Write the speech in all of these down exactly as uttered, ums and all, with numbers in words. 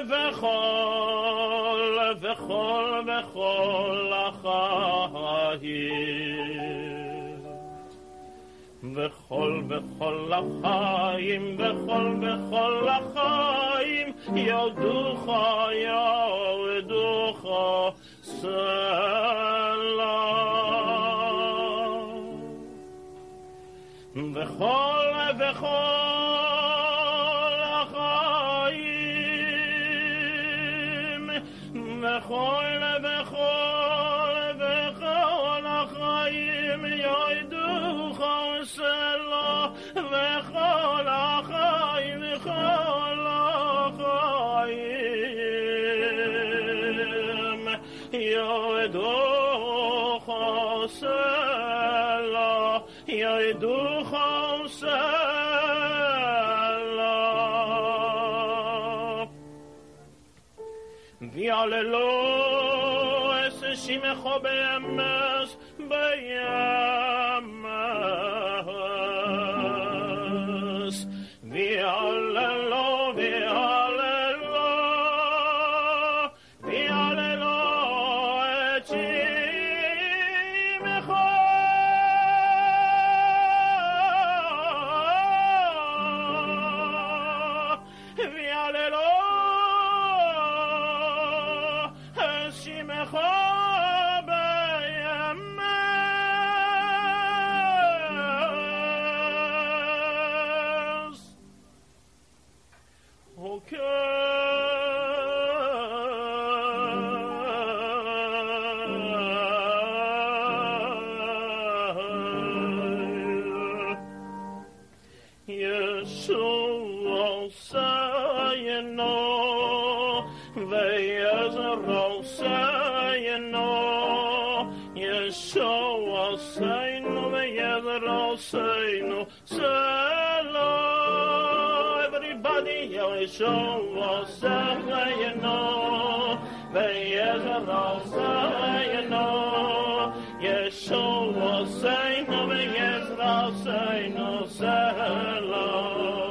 וכל וכל וכל החיים וכל וכל החיים וכל וכל החיים יודוך יודוך סלם וכל וכל החיים וכל וכל וכל החיים יודוך סלם וכל החיים וכל החיים יודוך סלם יודוך סלם ויעללו את שמך באמס בימס ויעללו ויעללו ויעללו את שמך ויעללו את שמך Yeshua Sayeno Ve'ezra Sayeno Yeshua Sayeno Ve'ezra Sayeno Salam everybody Yeshua Sayeno Ve'ezra Sayeno Yeshua Sayeno Ve'ezra Sayeno Salam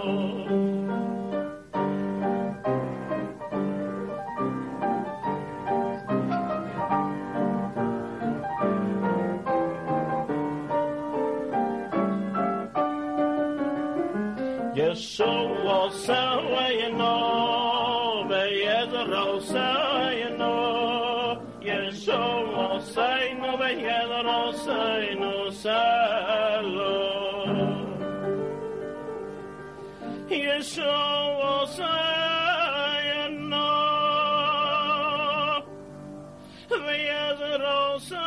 Yeshua Sayeno Ve'ezra Sayeno Yeshua Sayeno Ve'ezra Sayeno Salam Yeshua Sayeno Ve'ezra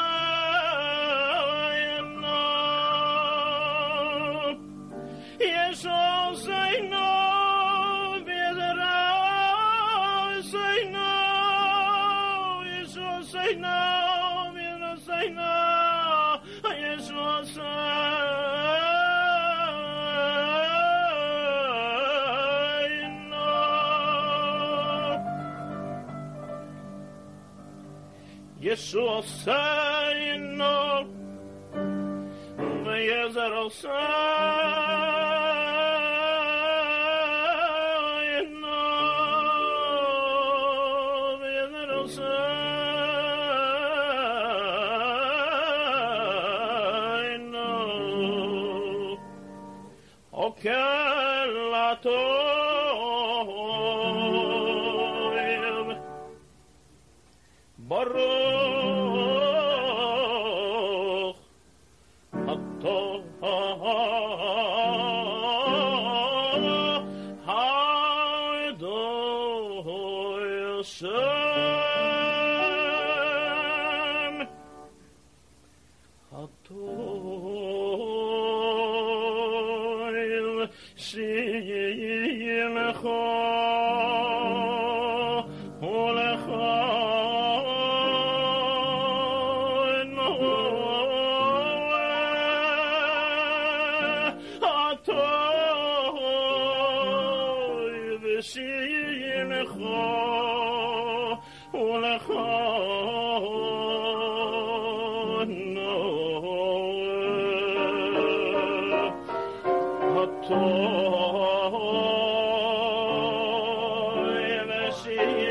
Sayeno Yeshua Sayeno Ve'ezra Sayeno Yeshua Sayeno Ve'ezra Sayeno Yeshua Sayeno Yeshua Sayeno Ve'ezra Sayeno Ve'ezra Sayeno Okelatov Baruch Atov Hadoy Shem Hatoy Shimcha Ulecha Shimcha Ulecha no Hatoy V'Shimcha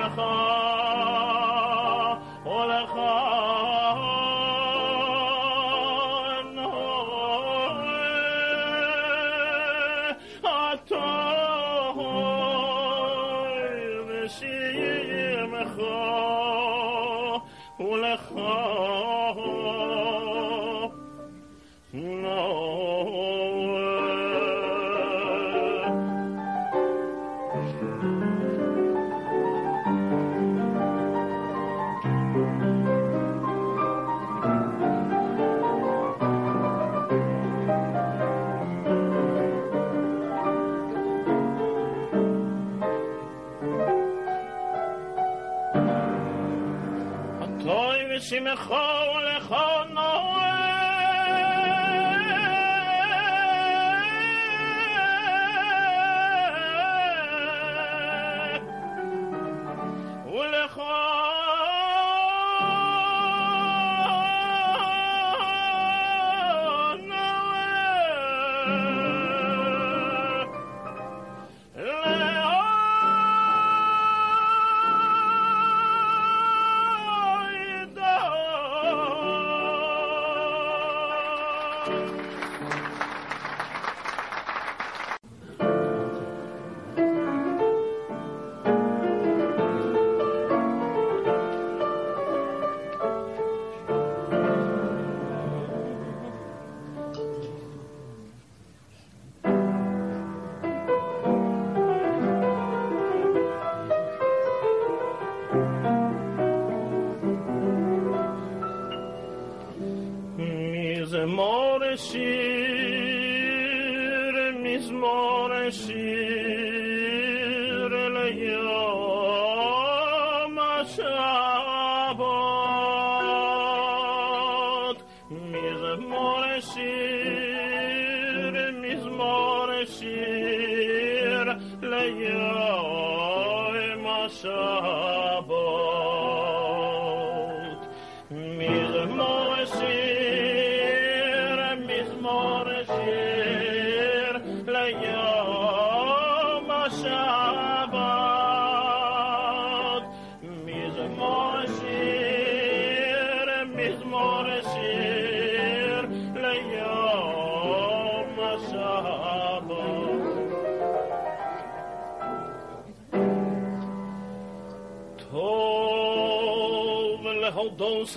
להודות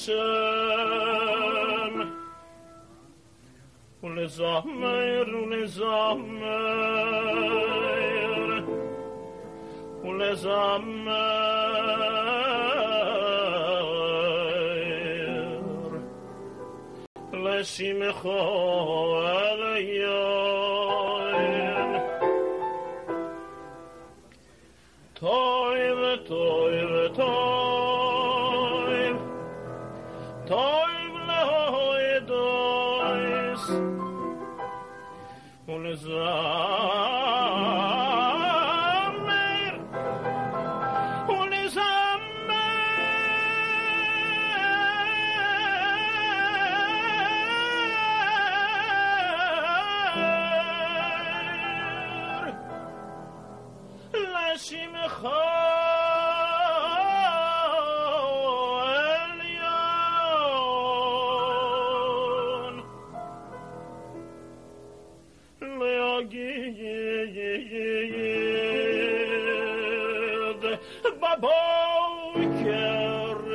להשם ולזמר ולזמר ולזמר לשמחו עליון טוב טוב טוב טוב להודות ולזמר ולזמר לשמחו בבוקר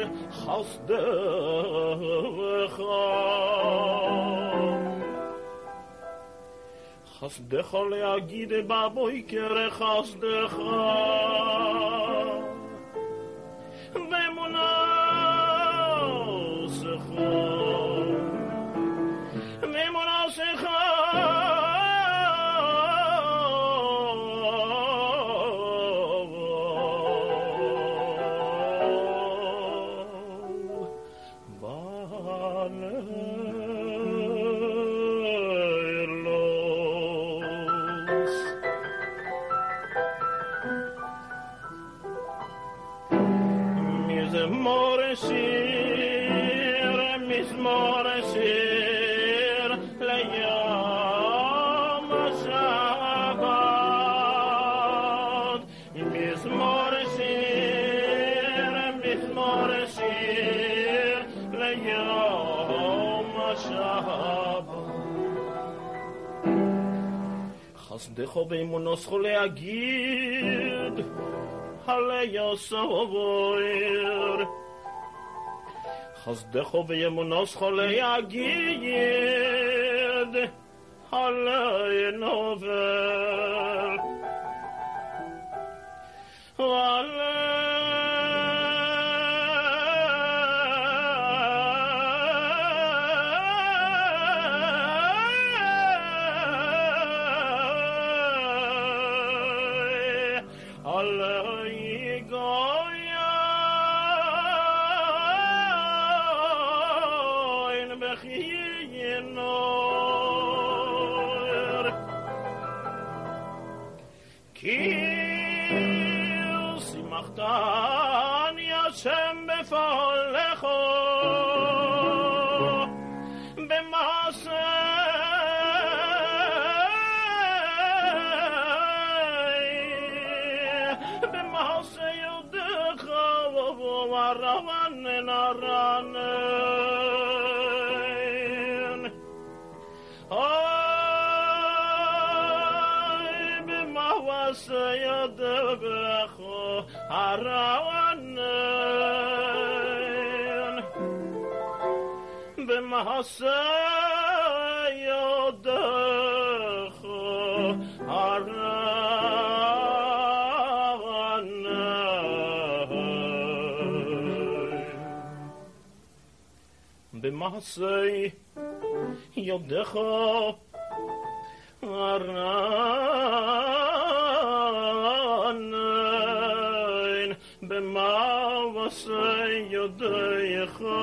חסדך חסדך להגיד בבוקר חסדך ומונעך ומונעך מזמור שיר, מזמור שיר ליום השבת, מזמור שיר חסדך ואמונתך להגיד עלי הסובר חסדך ואמונתך להגיד עלי נובר ועלי Tani Hashem b'folecho b'masei b'masei yodecha v'aranen aranen ay b'masei yodecha aranen b'masei yodecha aranen b'masei yodecha aranen b'masei yodecha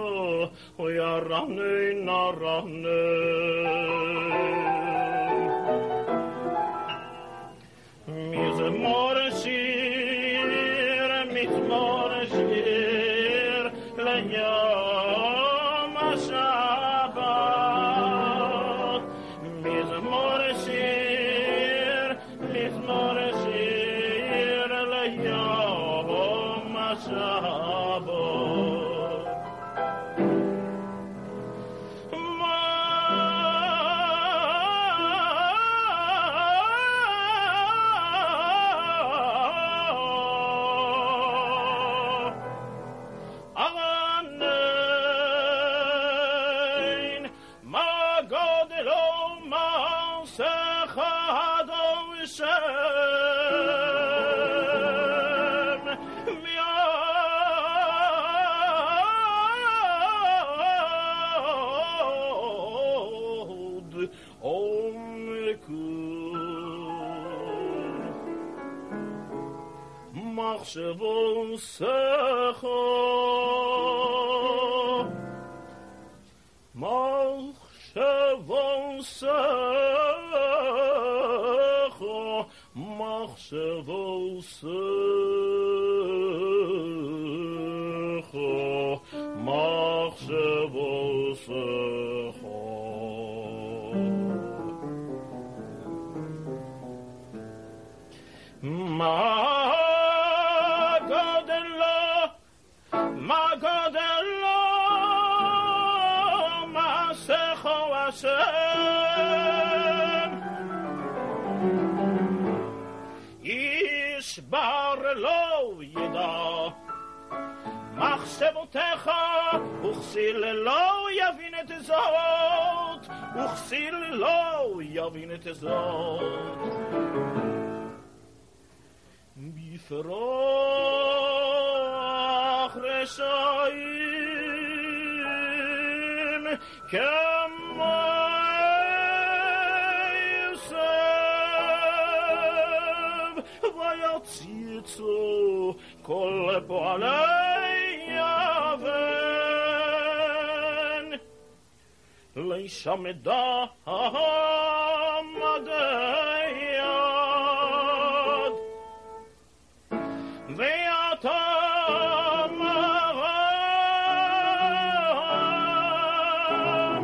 aranen aranen mizmor shir mizmor shir leyom hashabbat mizmor shir mizmor shir leyom hashabbat מחשבו שכו מחשבו שכו מחשבו שכו מחשבו שכו מה ישבר לא ידע מחשבותיך וכסיל לא יבין את זאת וכסיל לא יבין את זאת בפרח רשעים כמו ויציצו כל פועלי יבן לישמדה מדי יד ואתה מרם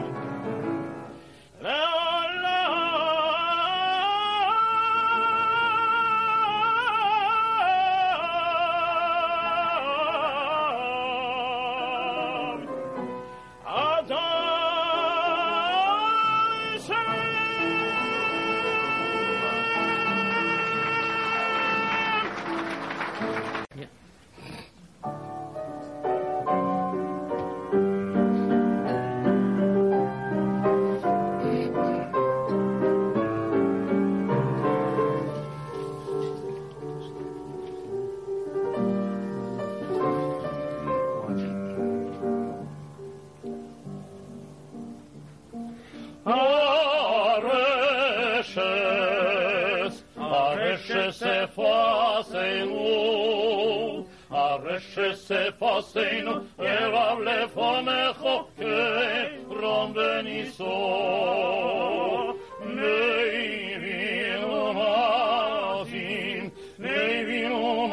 לעולם שפסנו אליו לפניך כרום וניסור נבינו מאזין נבינו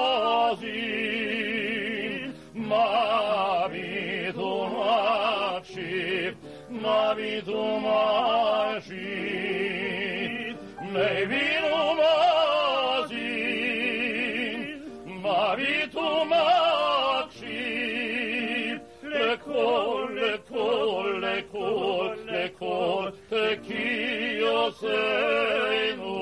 מאזין מביט ומקשיב מביט ומקשיב נבינו מאזין מביט ומקשיב לכל לכל לכל לכל תקיוסנו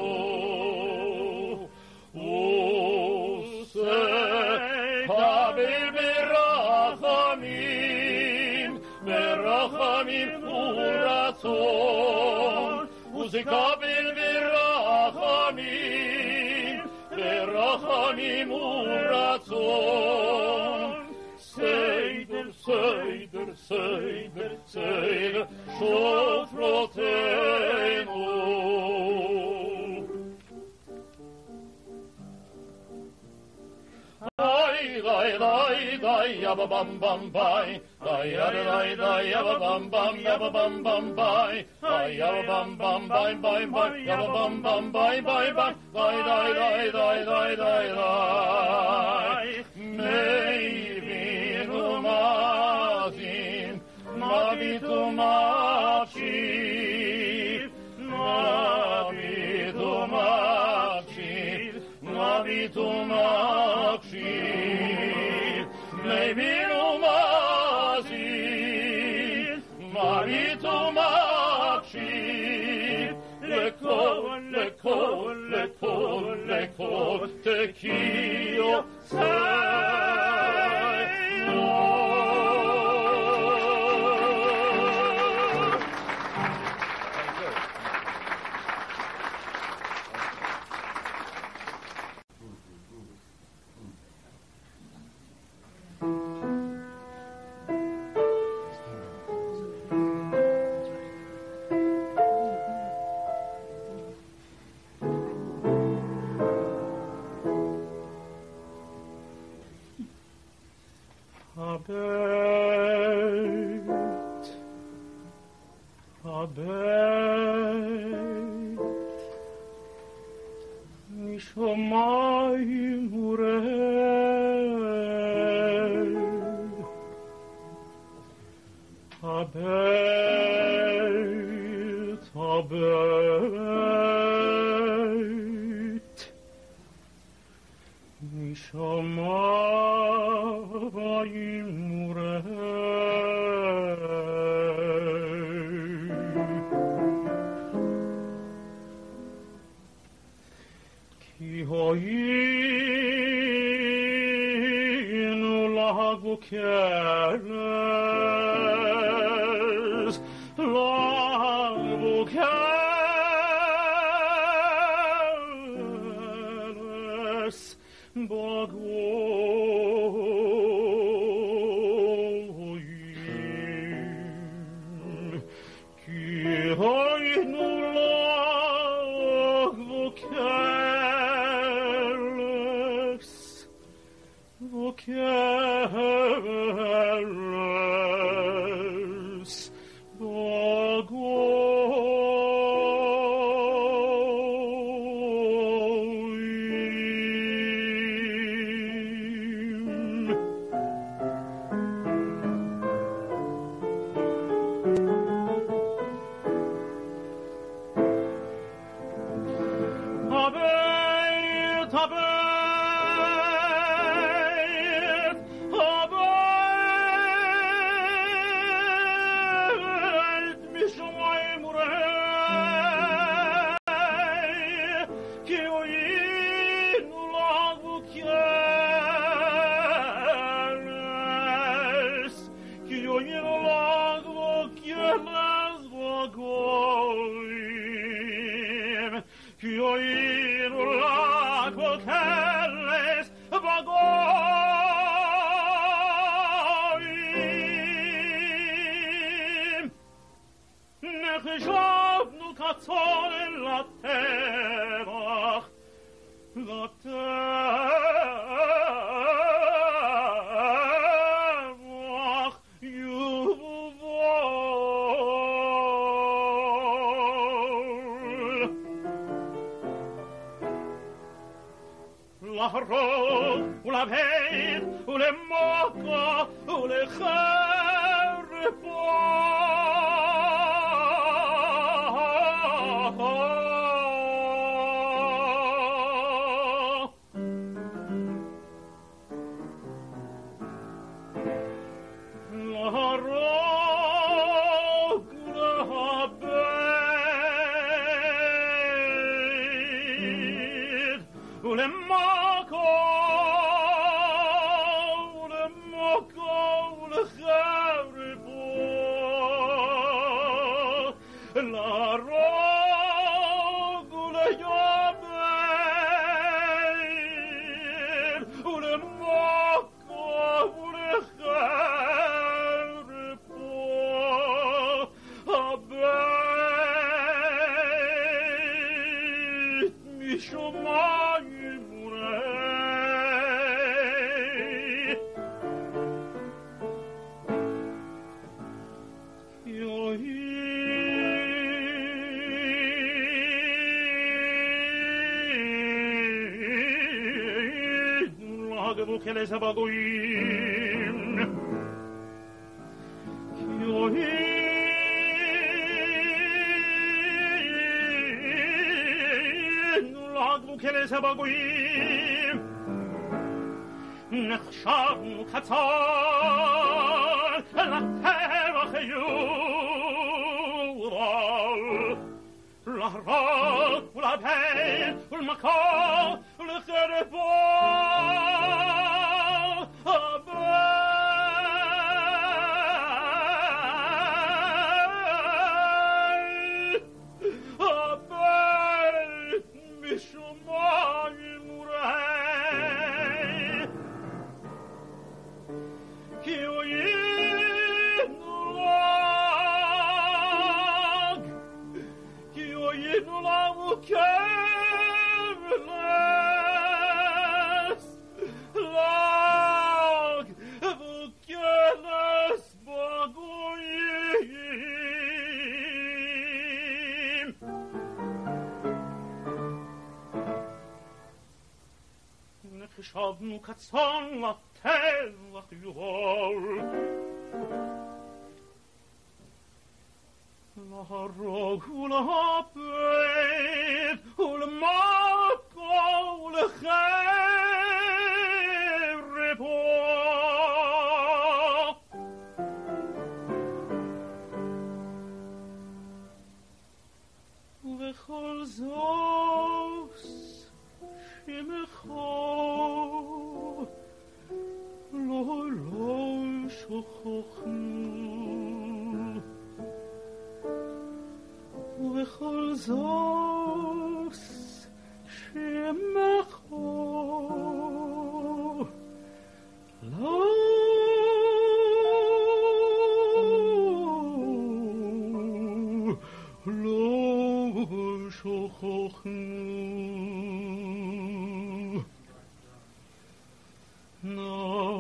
וסקבל ברחמים ברחמים ורצון וסקבל ברחמים ברחמים ורצון סיידר סיידר סיידר סיידר שופרותינו Dai dai dai dai yabba bum bum bye dai dai dai yabba bum bum yabba bum bum bye dai yabba bum bum bye bye bye yabba bum bum bye bye bye dai dai dai dai dai dai dai maybe no mazin mabitu machi mabitu machi mabitu machi maybe no mazin mabitu machi lekol lekol lekol lekol tekio sai Habet, habet, nishomayim urel, habet, habet, nishomayim Hoinu lagu keres, lagu keres, bagoyim. Ki hoinu lagu keres, Careless, Bagoyim. Habet, habet, Nechshavnu katzon el la tevach, la ou la veille, ou les moques, ou les che les abagoin io in lagu che les abagoin نخشاب كتار لحتى وخيورا الأهراء والعبيد والمكار والخربان أبيت أبيت بشماء المرهي كيوين لاغ كيوين لاغ وكيبلس لاغ وكيبلس باغوين نخشاب نكتسان Tevach yuhol La rog ula hapet Ula mako ula chayrepo Vechol zos Shimecho lo lo shochochnu vechol zos shemecho lo lo shochochnu no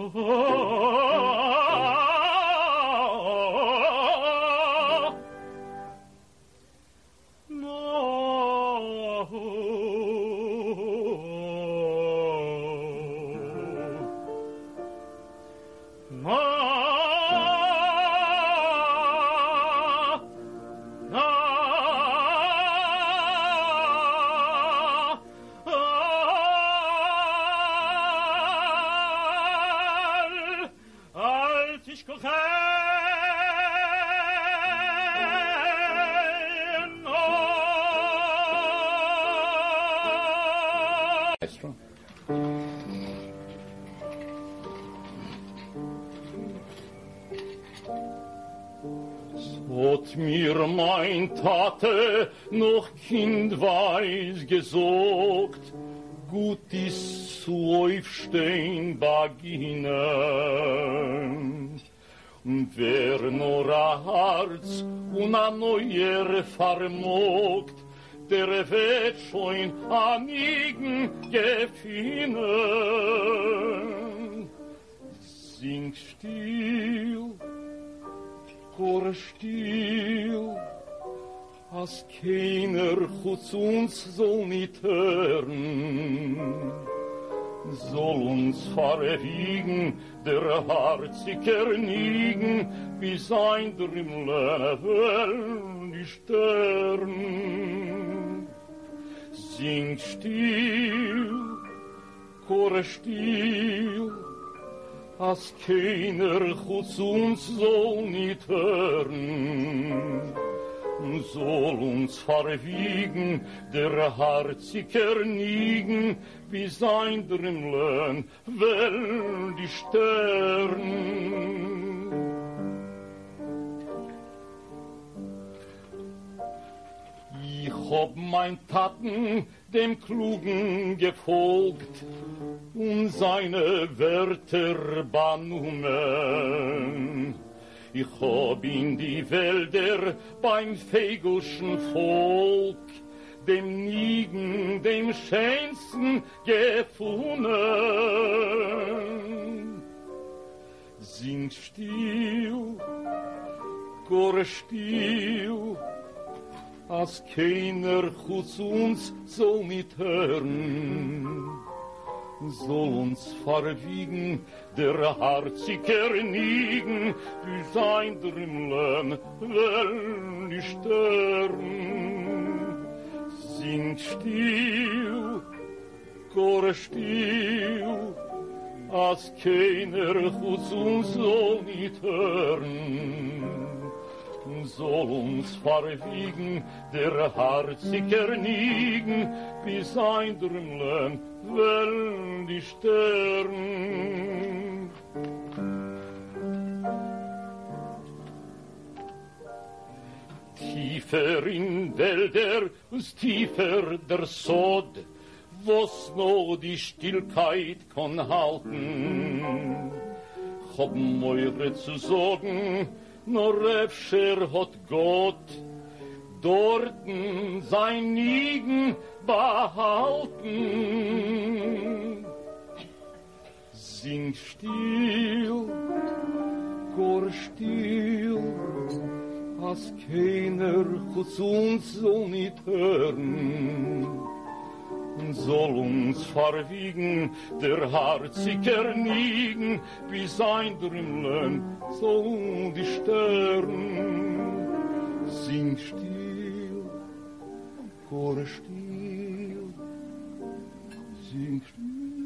Hat mir mein Tate noch kindweis gesagt, gut ist zu aufstehen beginnen. Und wer nur ein Herz und ein Neuer vermogt, der wird schon anigen gefinnen. Sing still, Chor still, als keiner Chutz uns soll nicht hören. Soll uns verwiegen, der Harziger niegen, bis ein Drimmler will die Stern. Sing still, Chor still, als keiner Chutz uns soll nicht hören. Soll uns verwiegen, der Harziger niegen, bis ein Drimmlen will die Stern. Ich hab mein Taten dem Klugen gefolgt und seine Wörter bannumen. Ich hab in die Wälder beim fegelschen Volk, dem Nigen, dem Schönsten gefunden. Sing still, Chor still, als keiner Chutz uns soll nicht hören. Soll uns verwiegen, der Harziger niegen, bis ein Drimmlen will die Stern. Sing still, Chor still, als keiner Chutz uns soll nicht hören. Soll uns verwiegen, der Harziger niegen, bis ein Drimmlen will die Stern. Tiefer in Wälder, tiefer der Sod, wo's noch die Stillkeit kann halten. Hab meure zu sagen, nur öfter hat Gott dorten sein Nigen behalten. Sing still, Chor still, als keiner Chutz uns soll nicht hören. Soll uns verwiegen, der Harziger niegen, bis ein Drimmlen soll die Stern. Sing still, Chor still, sing still.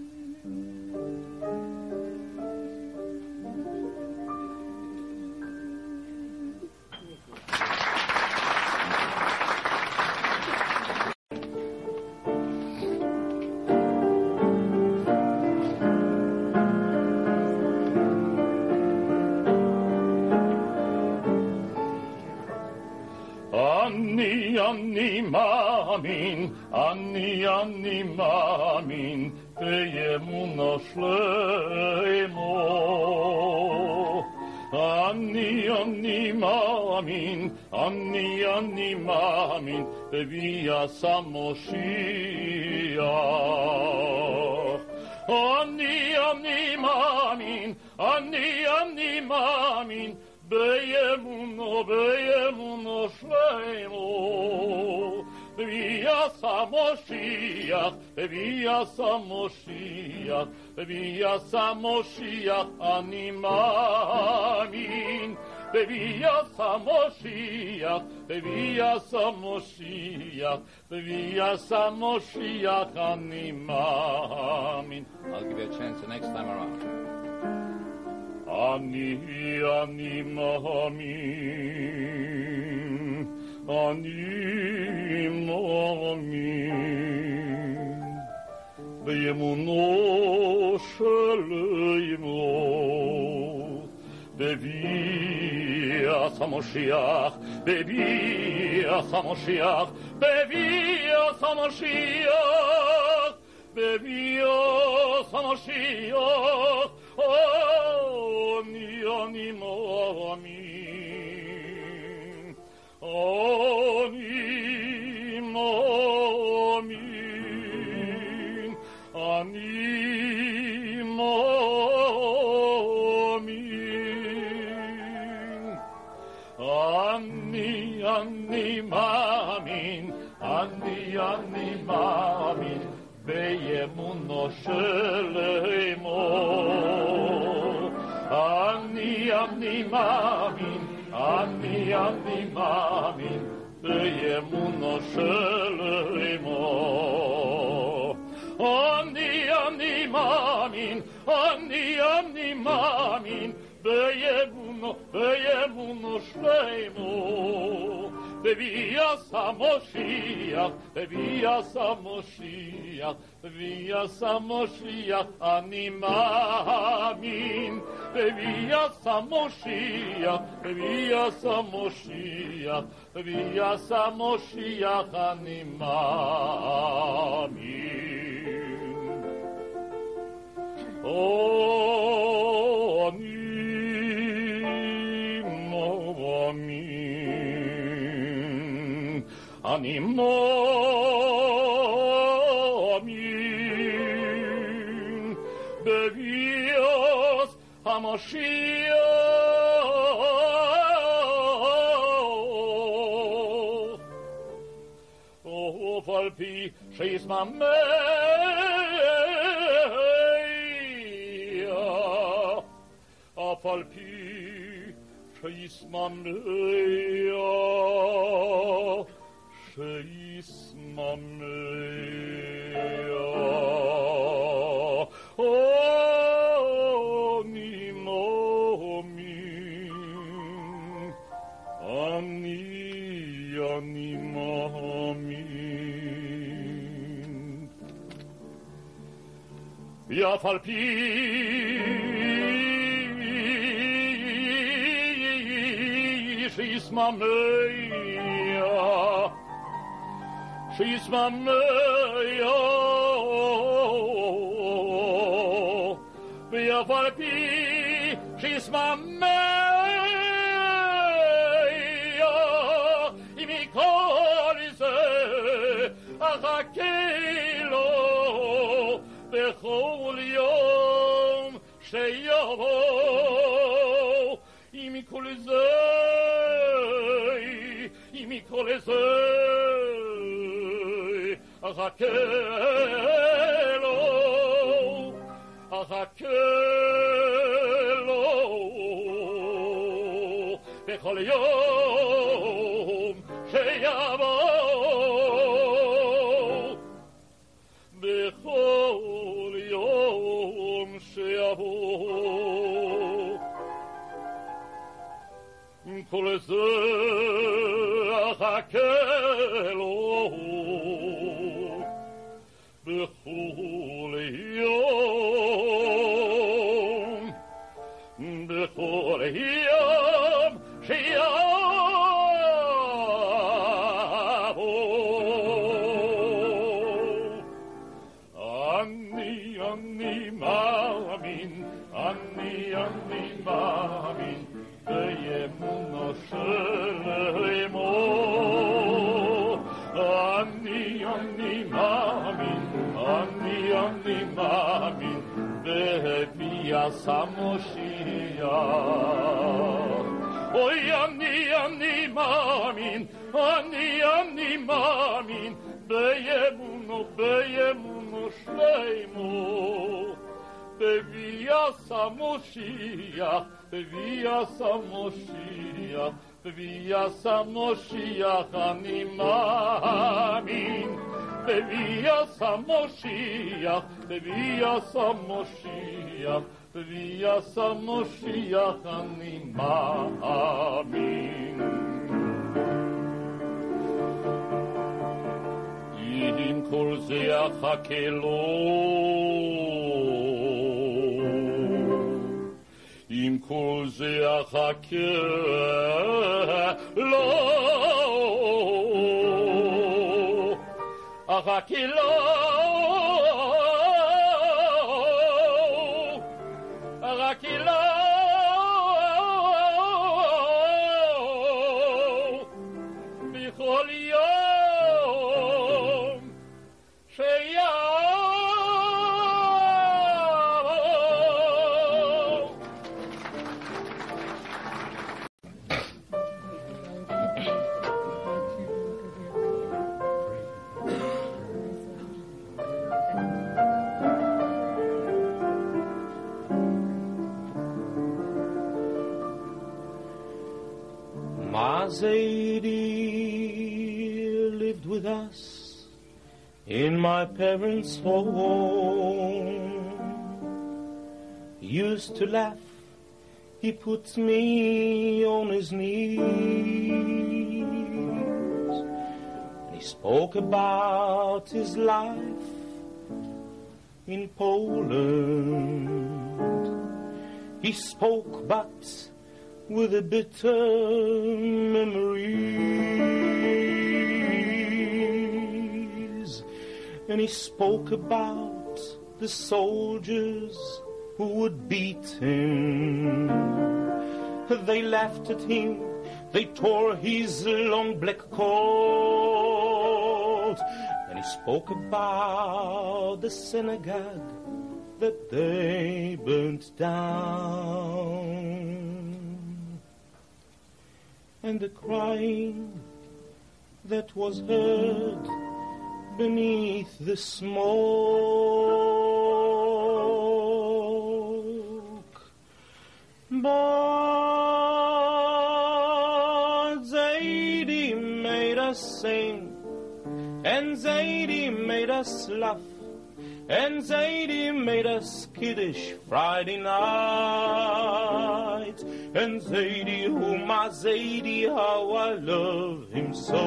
Anni mamin, Anni, Anni mamin, Bejemuno shleimo. Anni, Anni mamin, Anni, Anni mamin, Bevia Samoshiach. Anni, Anni mamin, Anni, Anni mamin, Bejemuno, Bejemuno shleimo. Via Samoshiach, via Samoshiach, via Samoshiach, Ani mamin. Via Samoshiach, via Samoshiach, via Samoshiach, Ani mamin. I'll give you a chance the next time around. Ani, Ani mamin. Ani mamin, beyemuno shleimo, bevias HaMoshiach, bevias HaMoshiach, bevias HaMoshiach, bevias HaMoshiach, ani, ani mamin. Ani mamin. אני מאמין, אני אני מאמין באמונו של אמו. אני אני מאמין, אני אני מאמין באמונו, באמונו שלמו. בביאס המשיח, בביאס המשיח, בביאס המשיח אני מאמין. בביאס המשיח, בביאס המשיח, בביאס המשיח אני מאמין. או אני מאמין. אני מאמין בביאס המשיח, אף על פי שישמח אף על פי שישמח שישמח אני מאמין, אני אני מאמין. ואף על פי שישמח שישמח ואף על פי שישמח אם מכל זה אחכה לו בכל יום שיבוא. אם מכל זה אם מכל זה אחכה לו, אחכה לו בכל יום שיבוא, בכל יום שיבוא. כל זה אחכה לו בכל יום, בכל יום שיבוא. אני אני מאמין, אני אני מאמין באמונו של אמו. אני אני מאמין, אני אני מאמין בביאס המשיח. אוי אני אני מאמין, אני אני מאמין באמונו, באמונו שלמו. בביאס המשיח, בביאס המשיח, בביאס המשיח אני מאמין. בביאס המשיח, בביאס המשיח, בביאס המשיח אני מאמין. אם כל זה אחכה לו, אם כל זה אחכה לו, אחכה לו, אחכה לו בכל יום שיבוא. Zadie lived with us in my parents' home. He used to laugh, he put me on his knees, and he spoke about his life in Poland. He spoke but with a bitter memories, and he spoke about the soldiers who would beat him. They laughed at him, they tore his long black coat, and he spoke about the synagogue that they burnt down, and the crying that was heard beneath the smoke. But Zadie made us sing, and Zadie made us laugh, and Zadie made us kiddish Friday night. And Zadie, oh my Zadie, how I love him so.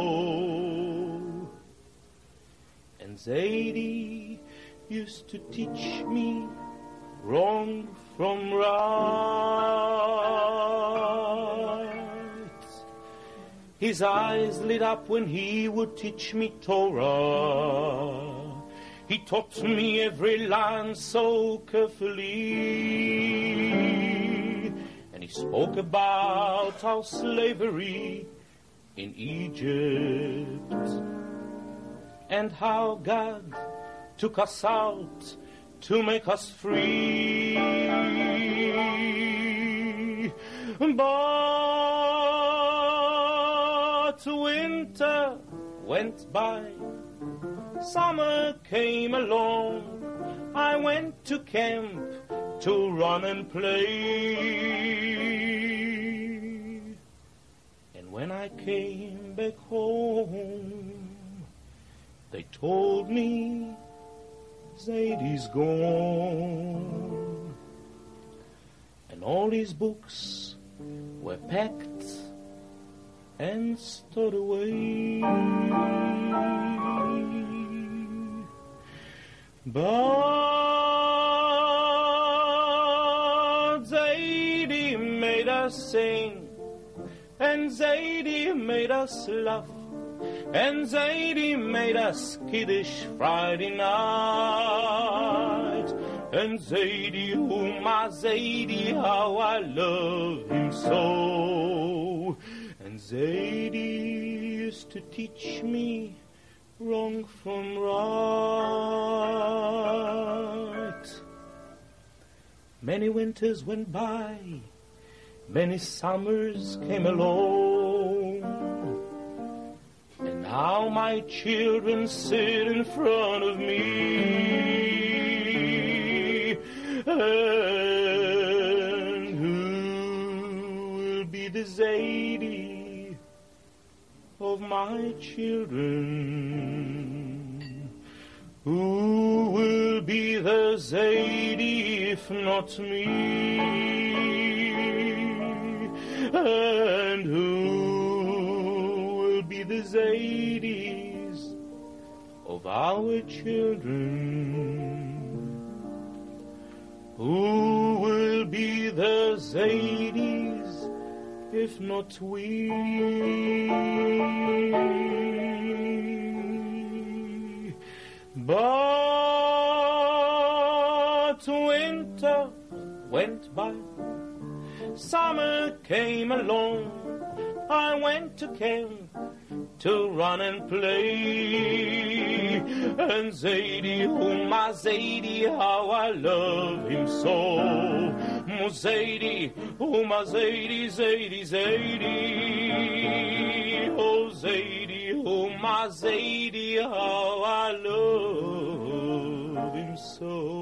And Zadie used to teach me wrong from right. His eyes lit up when he would teach me Torah. He taught me every line so carefully, and he spoke about our slavery in Egypt, and how God took us out to make us free. But winter went by, summer came along, I went to camp to run and play. And when I came back home, they told me Zadie's gone, and all his books were packed and stowed away. But Zadie made us sing, and Zadie made us laugh, and Zadie made us kiddish Friday night. And Zadie, oh my Zadie, how I love him so. And Zadie used to teach me wrong from right. Many winters went by, many summers came along, and now my children sit in front of me. And who will be the Zadie of my children? Who will be the Zadie if not me? And who will be the Zadies of our children? Who will be the Zadies if not we? But winter went by, summer came along, I went to camp to run and play. And Zadie, oh my Zadie, how I love him so. Oh Zadie, oh my Zadie, Zadie, Zadie. Oh Zadie, oh my Zadie, how I love him so.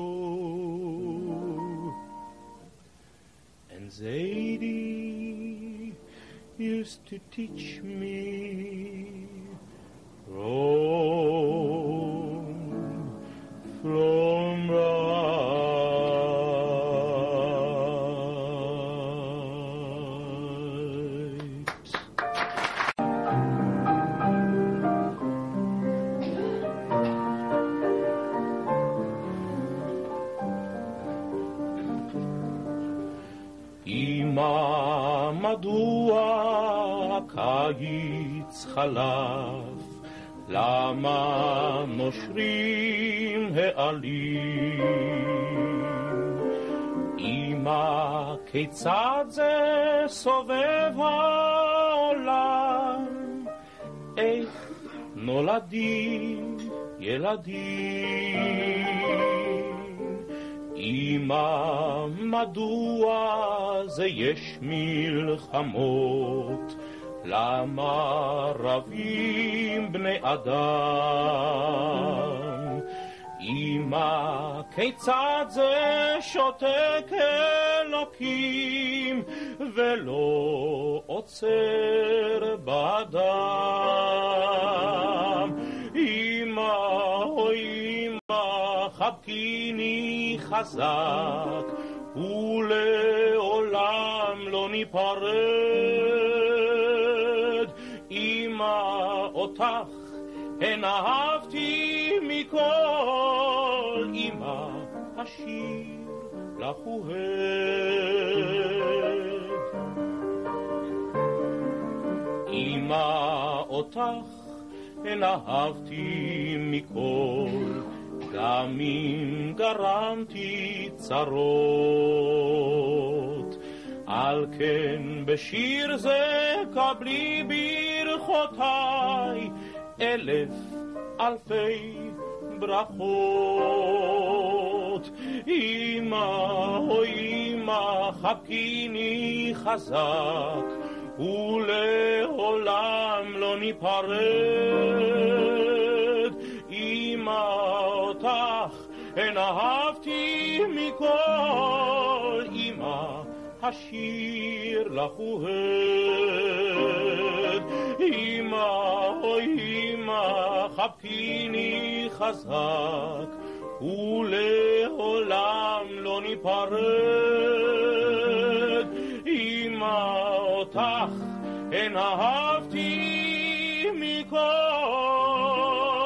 And Zadie used years to teach me Rome from מדוע הקיץ חלף, למה נושרים העלים? אמא, כיצד זה סובב העולם? איך נולדים ילדים? אמא, מדוע זה יש מלחמות? למה רבים בני אדם? אמא, כיצד זה שותק אלוקים ולא עוצר בדם? אמא, אוי אמא, חבקיני חזק ולעולם לא ניפרד. אמא, אותך הן אהבתי מכל, אמא, השיר לך הוא הד. אמא, אותך הן אהבתי מכל, גם אם גרמתי צרות. על כן בשיר זה קבלי ברכותיי אלף אלפי ברכות. אמא, אוי אמא, חבקיני חזק ולעולם לא ניפרד. אמא, אותך הן אהבתי מכל, אמא, השיר לך הוא הד. אמא, אוי אמא, חבקיני חזק ולעולם לא ניפרד. אמא, אותך הן אהבתי מכל.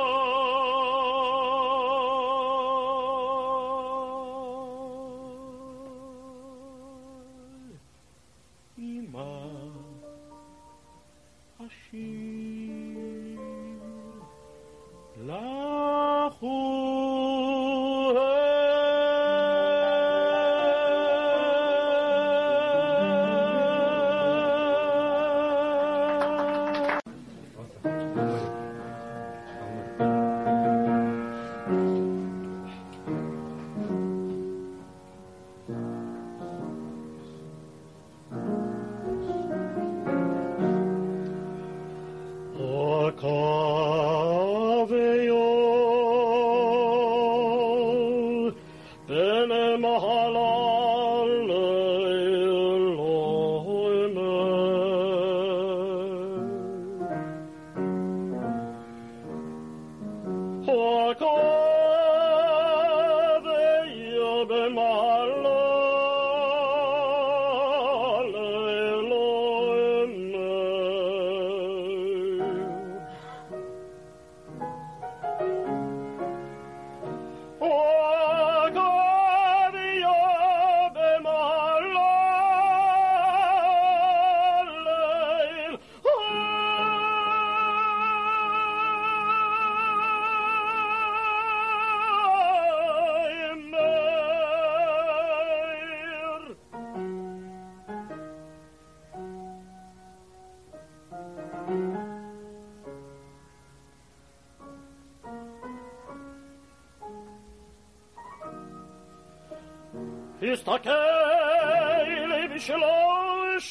הסתכל לי בשלוש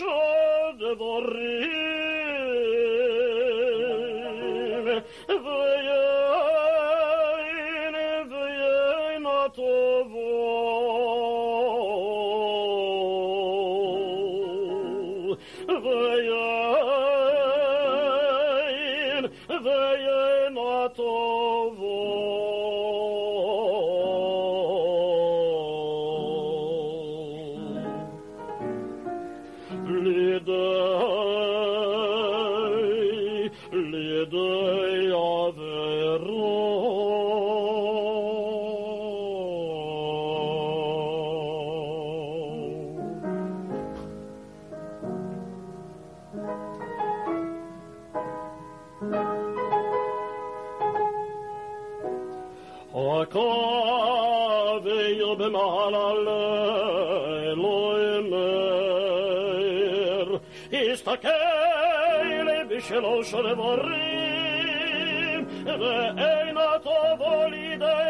דברים ויין ויין הטובו ויין שלוש רבורים ואין הטובו לידי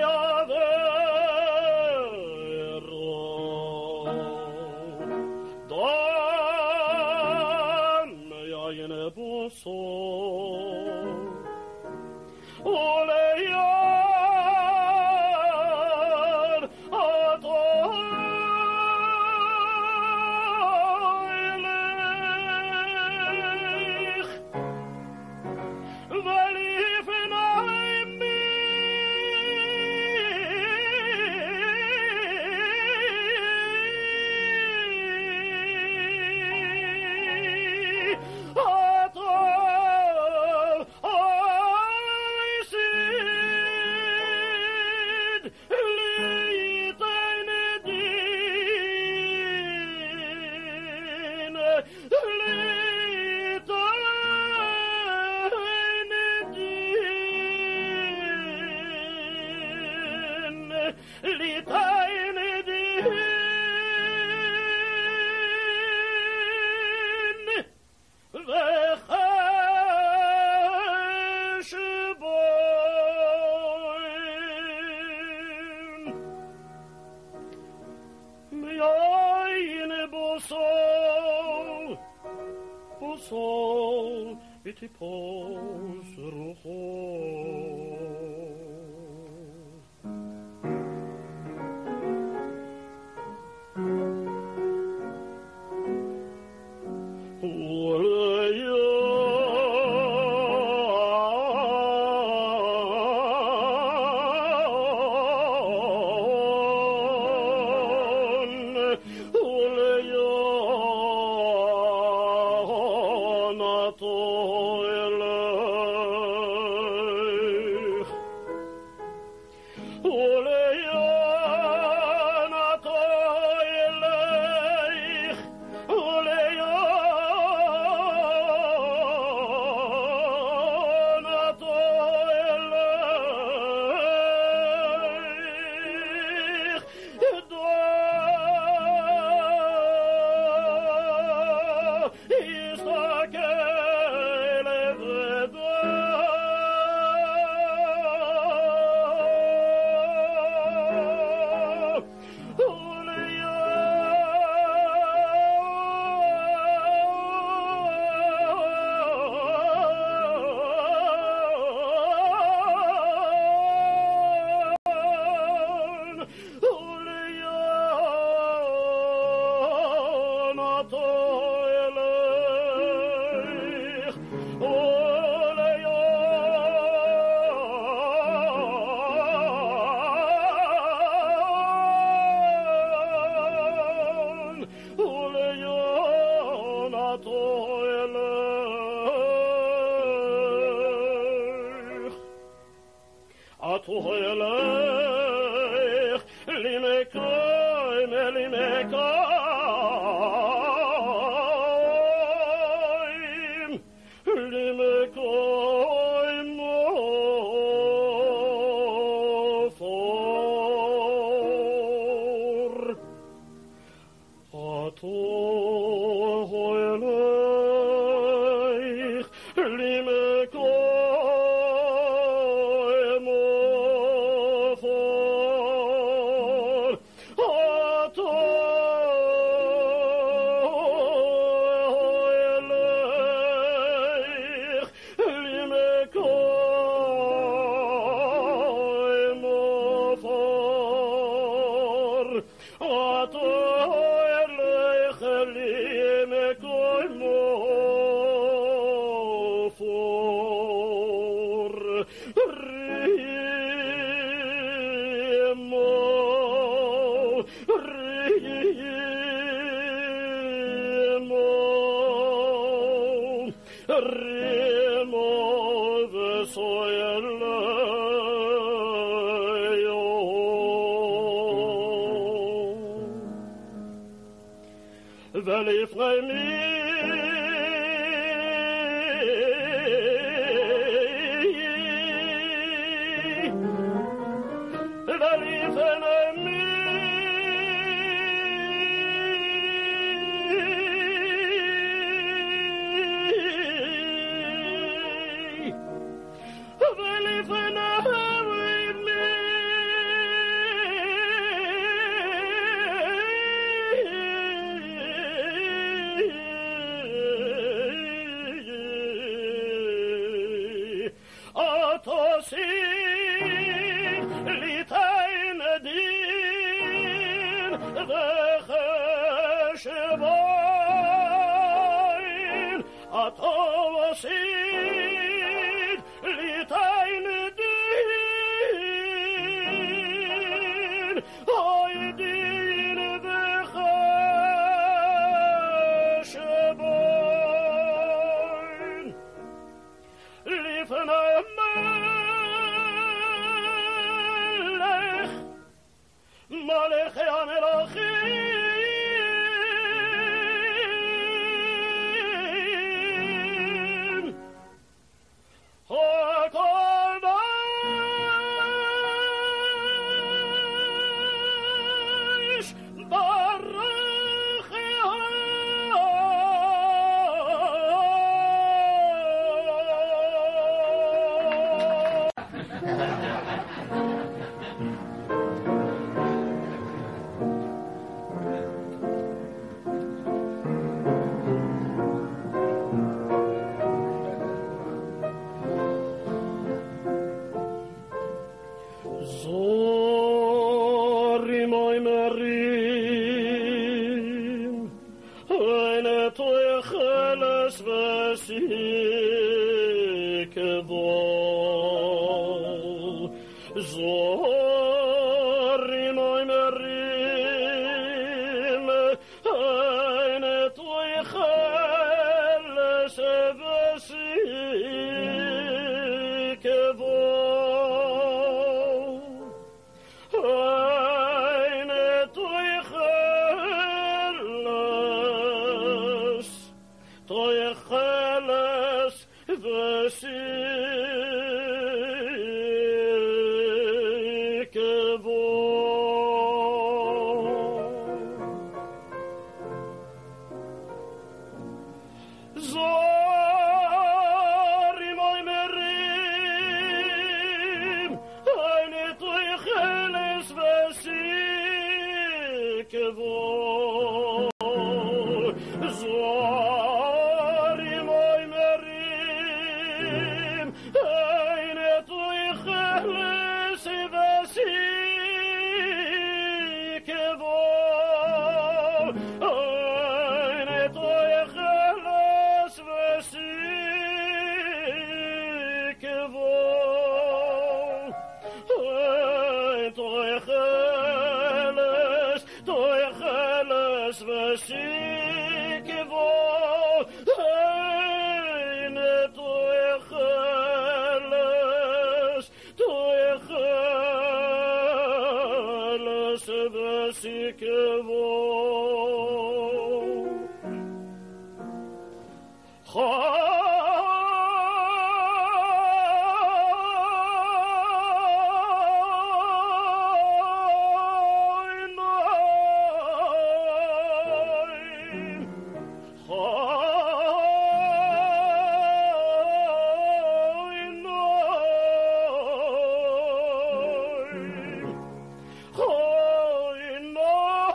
עבירו דם יין בוסו וליד הטוב ותיפוס רוחו Oh Remo vesoyeleyo. Velifrei mi Sid litayne din oy din ve khashboin lifna malach malach ya melachim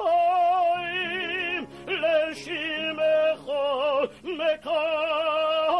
Mekah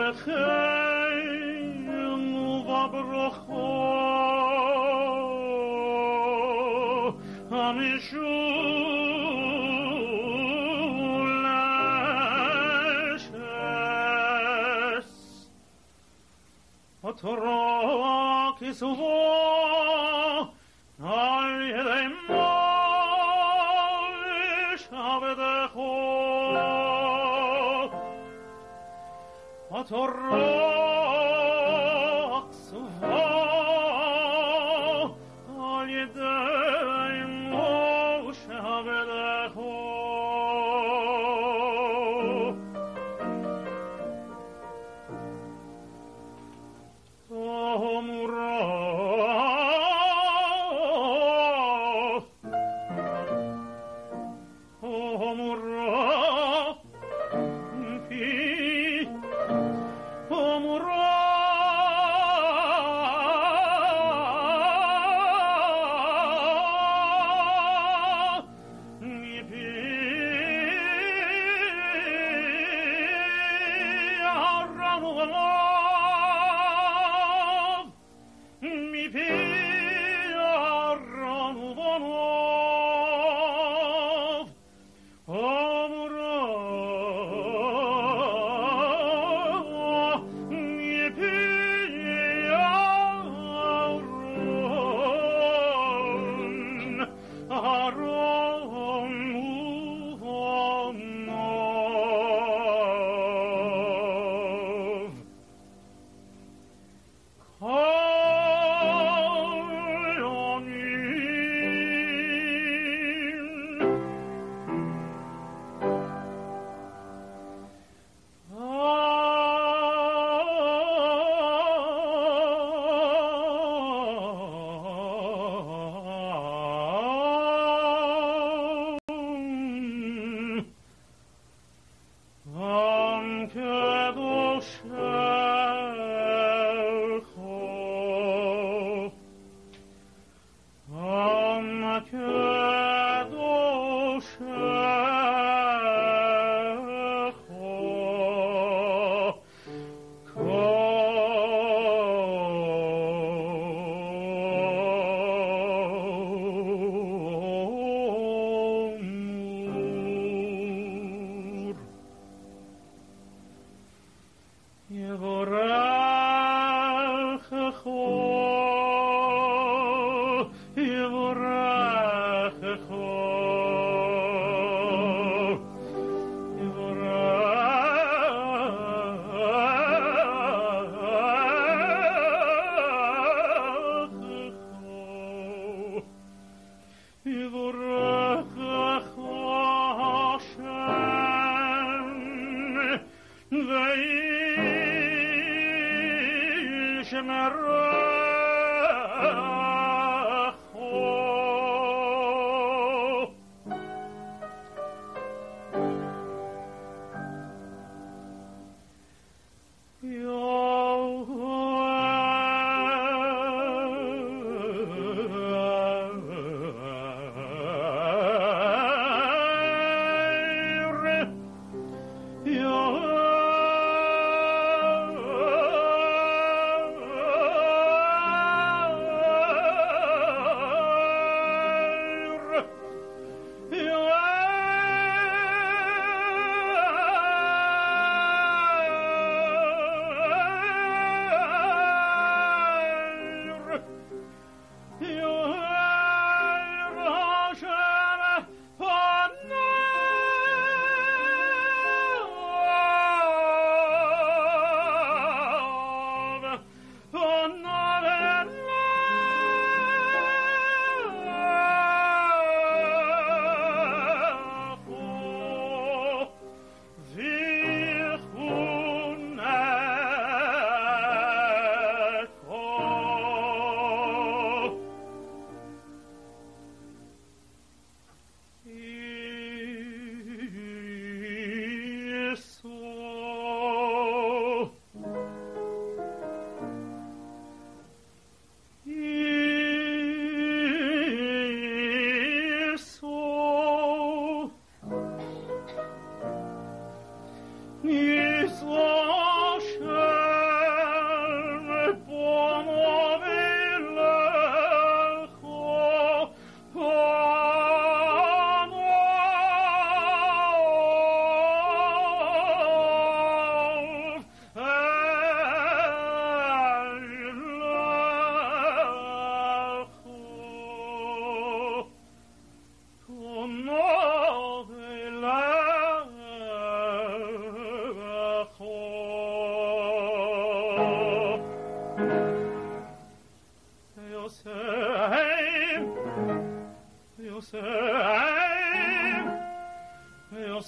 בחיינו וברוכו המשולשת התורה כסובו על ידי מויש עבדכו התורה כסובו על ידי מויש עבדכו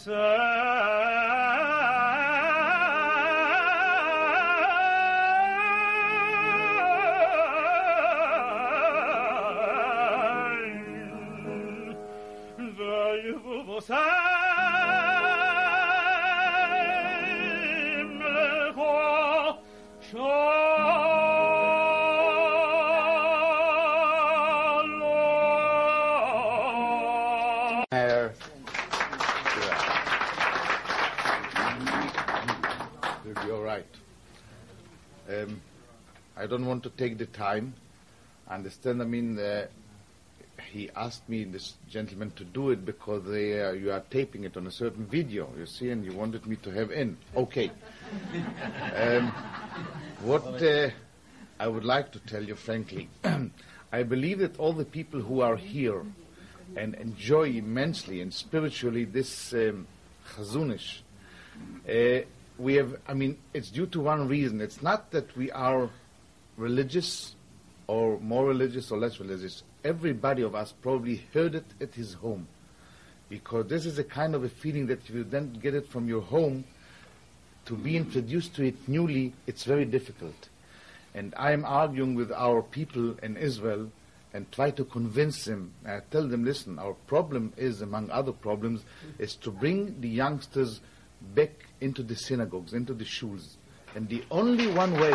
Um, I don't want to take the time. I understand, I mean, uh, he asked me, this gentleman, to do it because they, uh, you are taping it on a certain video, you see, and you wanted me to have in. Okay. um, what uh, I would like to tell you, frankly, I believe that all the people who are here and enjoy immensely and spiritually this um, Chazunish, uh, we have, I mean, it's due to one reason. It's not that we are religious or more religious or less religious. Everybody of us probably heard it at his home, because this is a kind of a feeling that if you then get it from your home, to be introduced to it newly, it's very difficult. And I am arguing with our people in Israel and try to convince them. I tell them, listen, our problem is, among other problems, is to bring the youngsters back into the synagogues, into the shuls. And the only one way,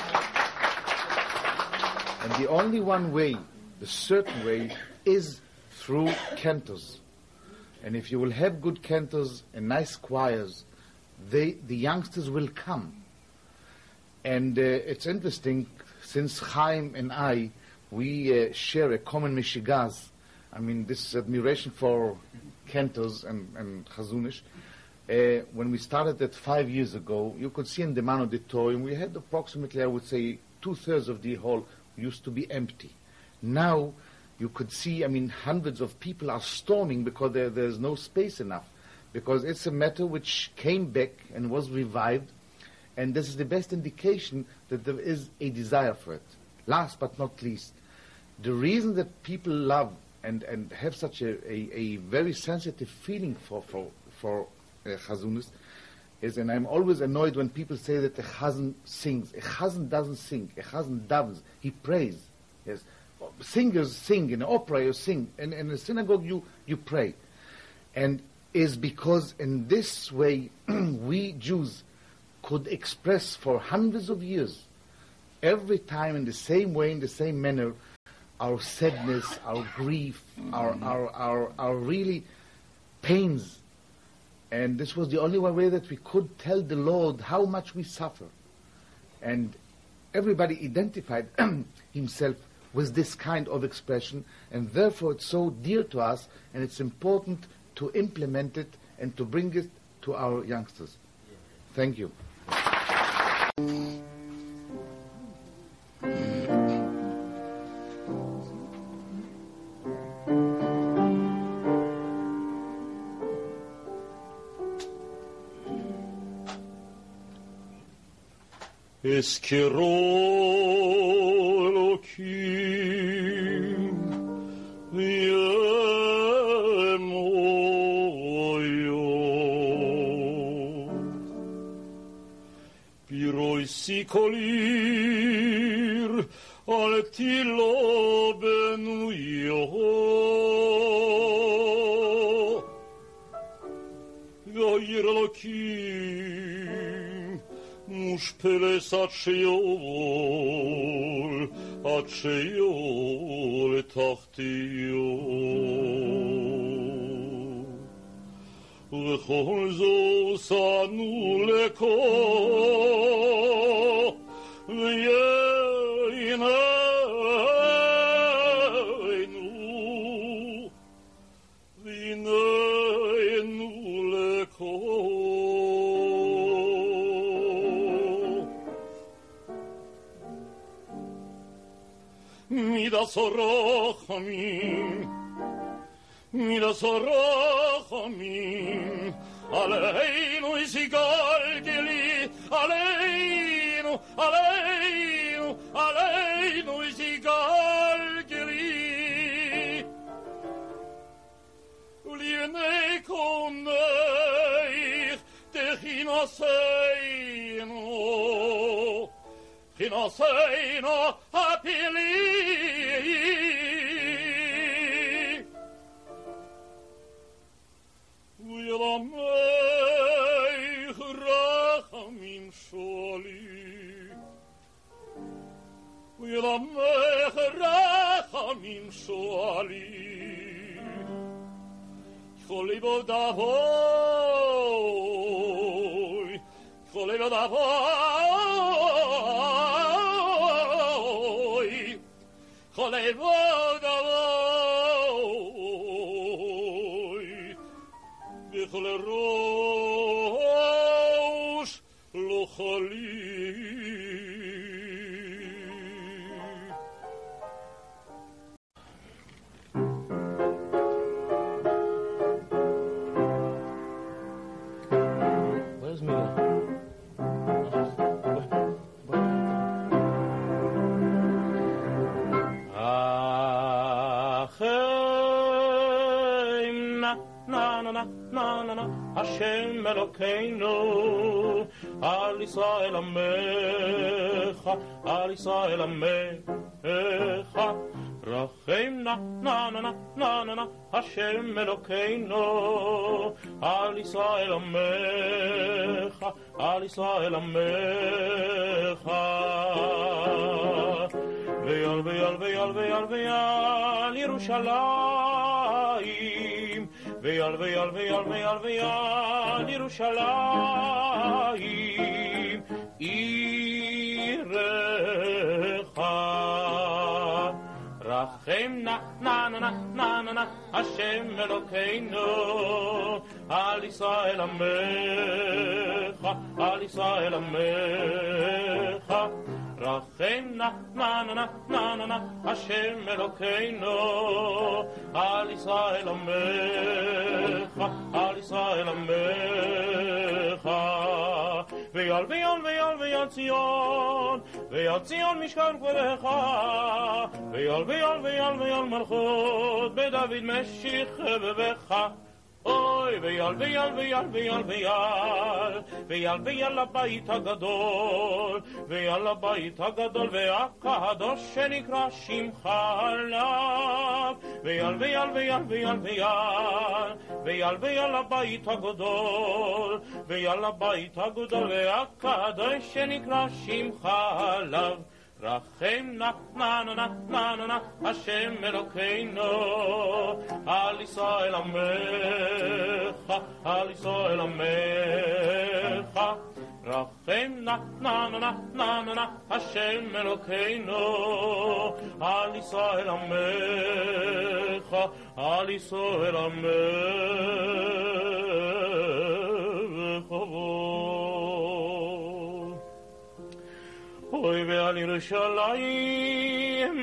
and the only one way, the certain way, is through cantors. And if you will have good cantors and nice choirs, they, the youngsters will come. And uh, it's interesting, since Chaim and I, we uh, share a common Mishigaz, I mean, this admiration for cantors and, and Chazunish. Uh, when we started that five years ago, you could see in the Man Auditorium, we had approximately, I would say, two-thirds of the hall used to be empty. Now, you could see, I mean, hundreds of people are storming because there, there's no space enough. Because it's a matter which came back and was revived, and this is the best indication that there is a desire for it. Last but not least, the reason that people love and, and have such a, a, a very sensitive feeling for, for, for uh, Chazunis is, and I'm always annoyed when people say that a Chazan sings. A Chazan doesn't sing. A Chazan davens. He prays. Yes. Singers sing. In opera you sing. And in a synagogue you, you pray. And is because in this way we Jews could express for hundreds of years, every time in the same way, in the same manner, our sadness, our grief, our, our, our, our really pains. And this was the only one way that we could tell the Lord how much we suffer. And everybody identified himself with this kind of expression, and therefore it's so dear to us, and it's important to implement it and to bring it to our youngsters. Thank you. Eskero Elohim Yemoyo Piroi Sikolir Al Tilo Benuyo Yair Elohim Mushpeles Atsheyol, Atsheyol Tachtiyol. V'chol zo sanu leko, v'yeineinu, v'yineinu leko. Midas Rachamim, Midas Rachamim, Aleinu isigalgeli, Aleinu, Aleinu, Aleinu isigalgeli. Ulienei konei, Chinoseinu, Chinoseinu apili. Uyalamei rachamim sholi, Uyalamei rachamim sholi, Choli bodavoy, Choli bodavoy, Choli bodavoy, Choli rosh lo choli. Where's Mila? Achem na na na na na na na Hashem Elokeinu Al Yisrael Amecha Al Yisrael Amecha Rachem na na na na na na na Hashem Elokeinu Al Yisrael Amecha Al Yisrael Amecha Ve'al ve'al ve'al ve'al ve'al Yerushalayim Ve'al ve'al ve'al ve'al ve'al Yerushalayim Irecha Rachem na na na na na na na Hashem Elokeinu Al Yisrael Amecha Al Yisrael Amecha Rachem na na na na na na na Hashem Elokeinu Al Yisrael Amecha Al Yisrael Amecha Ve'al ve'al ve'al ve'al Tzion Ve'al Tzion Mishkan Kvodecha Ve'al ve'al ve'al ve'al Malchut Bedavid Meshich Bebecha Oy, ve'al ve'al ve'al ve'al ve'al Ve'al ve'al הבית הגדול ve'al הבית הגדול והקדוש שנקרא שמך עליו ve'al ve'al ve'al ve'al ve'al ve'al ve'al הבית הגדול ve'al הבית הגדול והקדוש שנקרא שמך עליו רחם נא נא נא נא נא השם אלוקינו על ישראל עמך על ישראל עמך רחם נא נא נא נא נא השם אלוקינו על ישראל עמך על ישראל עמך Oy ve'al Yerushalayim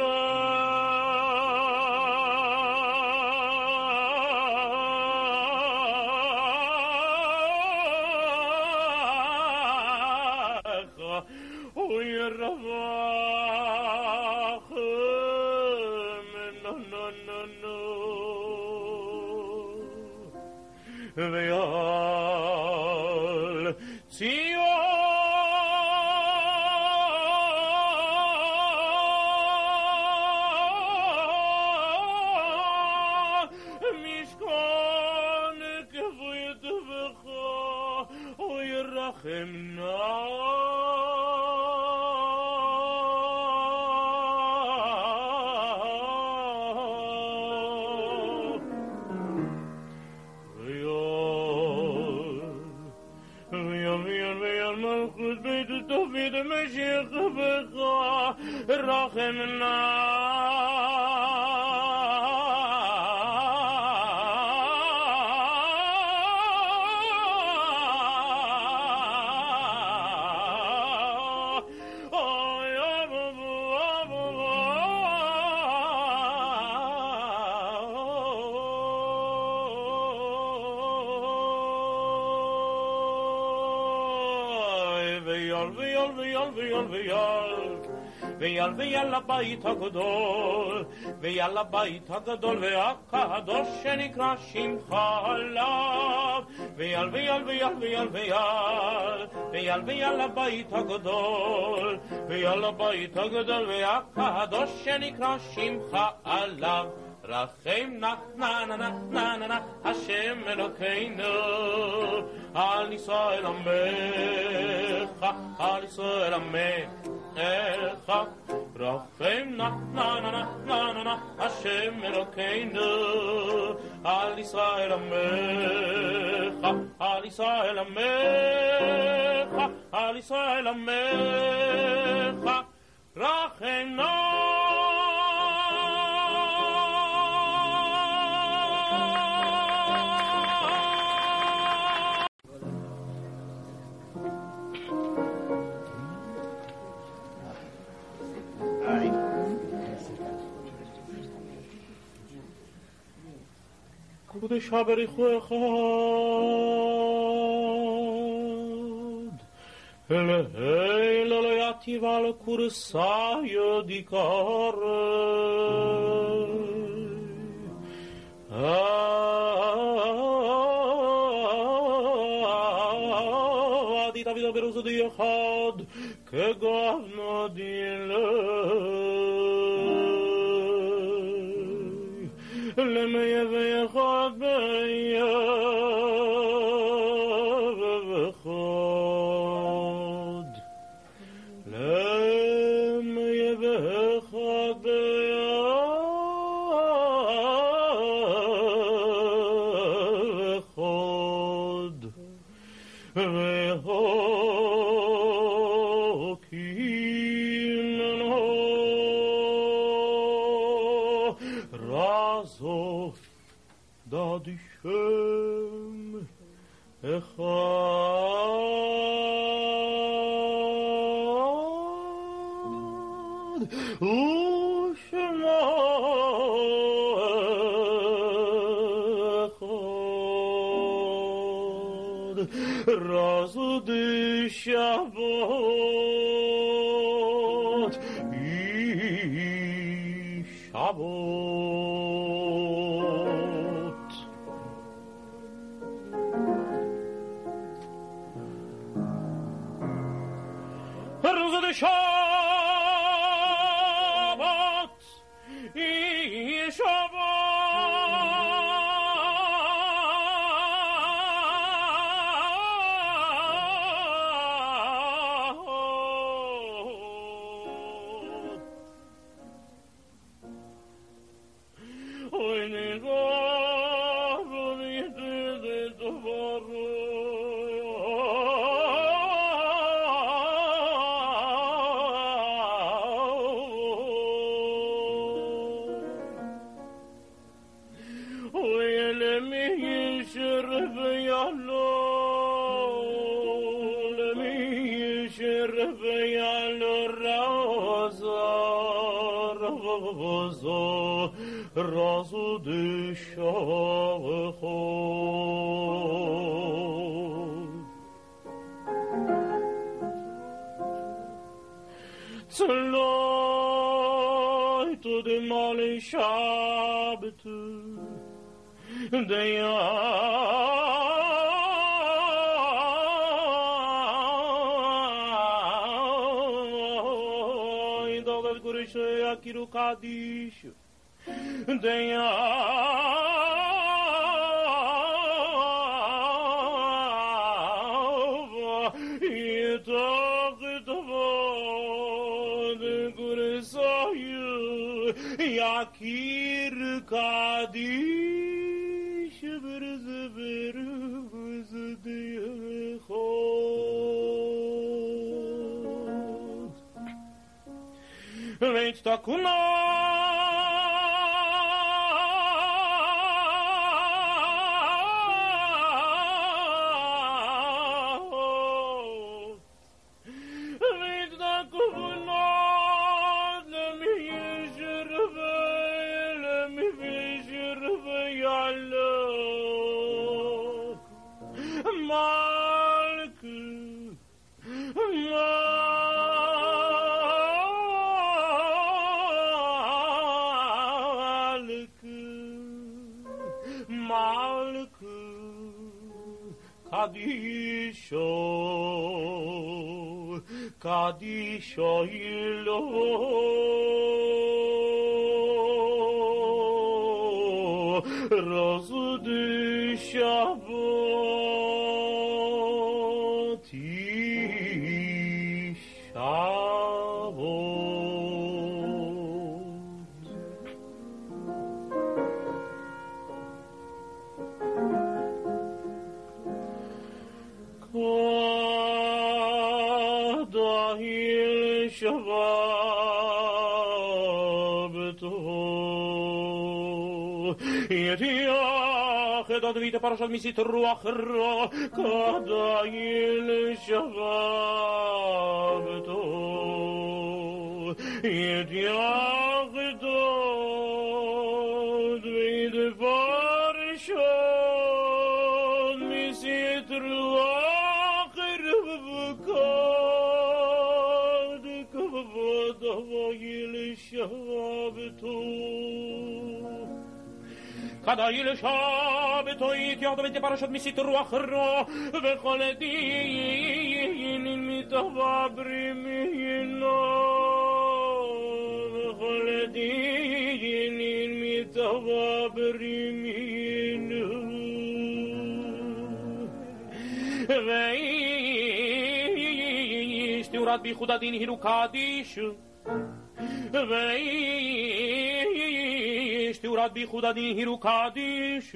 yiracha Oy ravachem no no no no ve'al Tzion رحمنا ויאל ויאל לבית הגדול, ויאל לבית הגדול והקדוש שנקרא שמך עליו. ויאל ויאל ויאל ויאל ויאל, ויאל ויאל לבית הגדול, ויאל לבית הגדול והקדוש שנקרא שמך עליו. רחם נא נא נא נא נא נא נא השם אלוקינו על ישראל עמך, על ישראל עמך. רחם נא נא נא נא נא נא השם אלוקינו על ישראל עמך, על ישראל עמך, על ישראל עמך. רחם נא קודשא בריחו אחד להילה לא יתיב על קורסה יודיקר עדי תבידו ברוסודי אחד כגבנו דילה למיה ויחד ביה ובחד למיה ויחד ביה ובחד והוקימנו רזוף דדי שם אחד ושמו אחד רזו די שבות אי שבות רזו די שבות אי שבות רזו די שבות צלוי תו די מלי שבת דיי Akiru Kadish Deya Itaqitavad Gurisayu Yakir Kadish Birzbiru Guzdiyecho Ведь так у нас ведь так у нас леми ежерве леми вежерве ялок мальк мальк Kadisho, Kadisho Ilo, Rosu de Shabbat, Shabbat. Kadahil Shabbato Yetiach et advite parashat misit ruach ra Kadahil Shabbato Yetiach et advite parashat misit ruach ra Kadahil Shabbato Kadahil Shabbato Yetiach et parashat misit ruach ra Vechol din mitavabrim yino Vechol din mitavabrim yino Veish Teurat bichud adin hiru kadish Veish Teurat bichud adin hiru kadish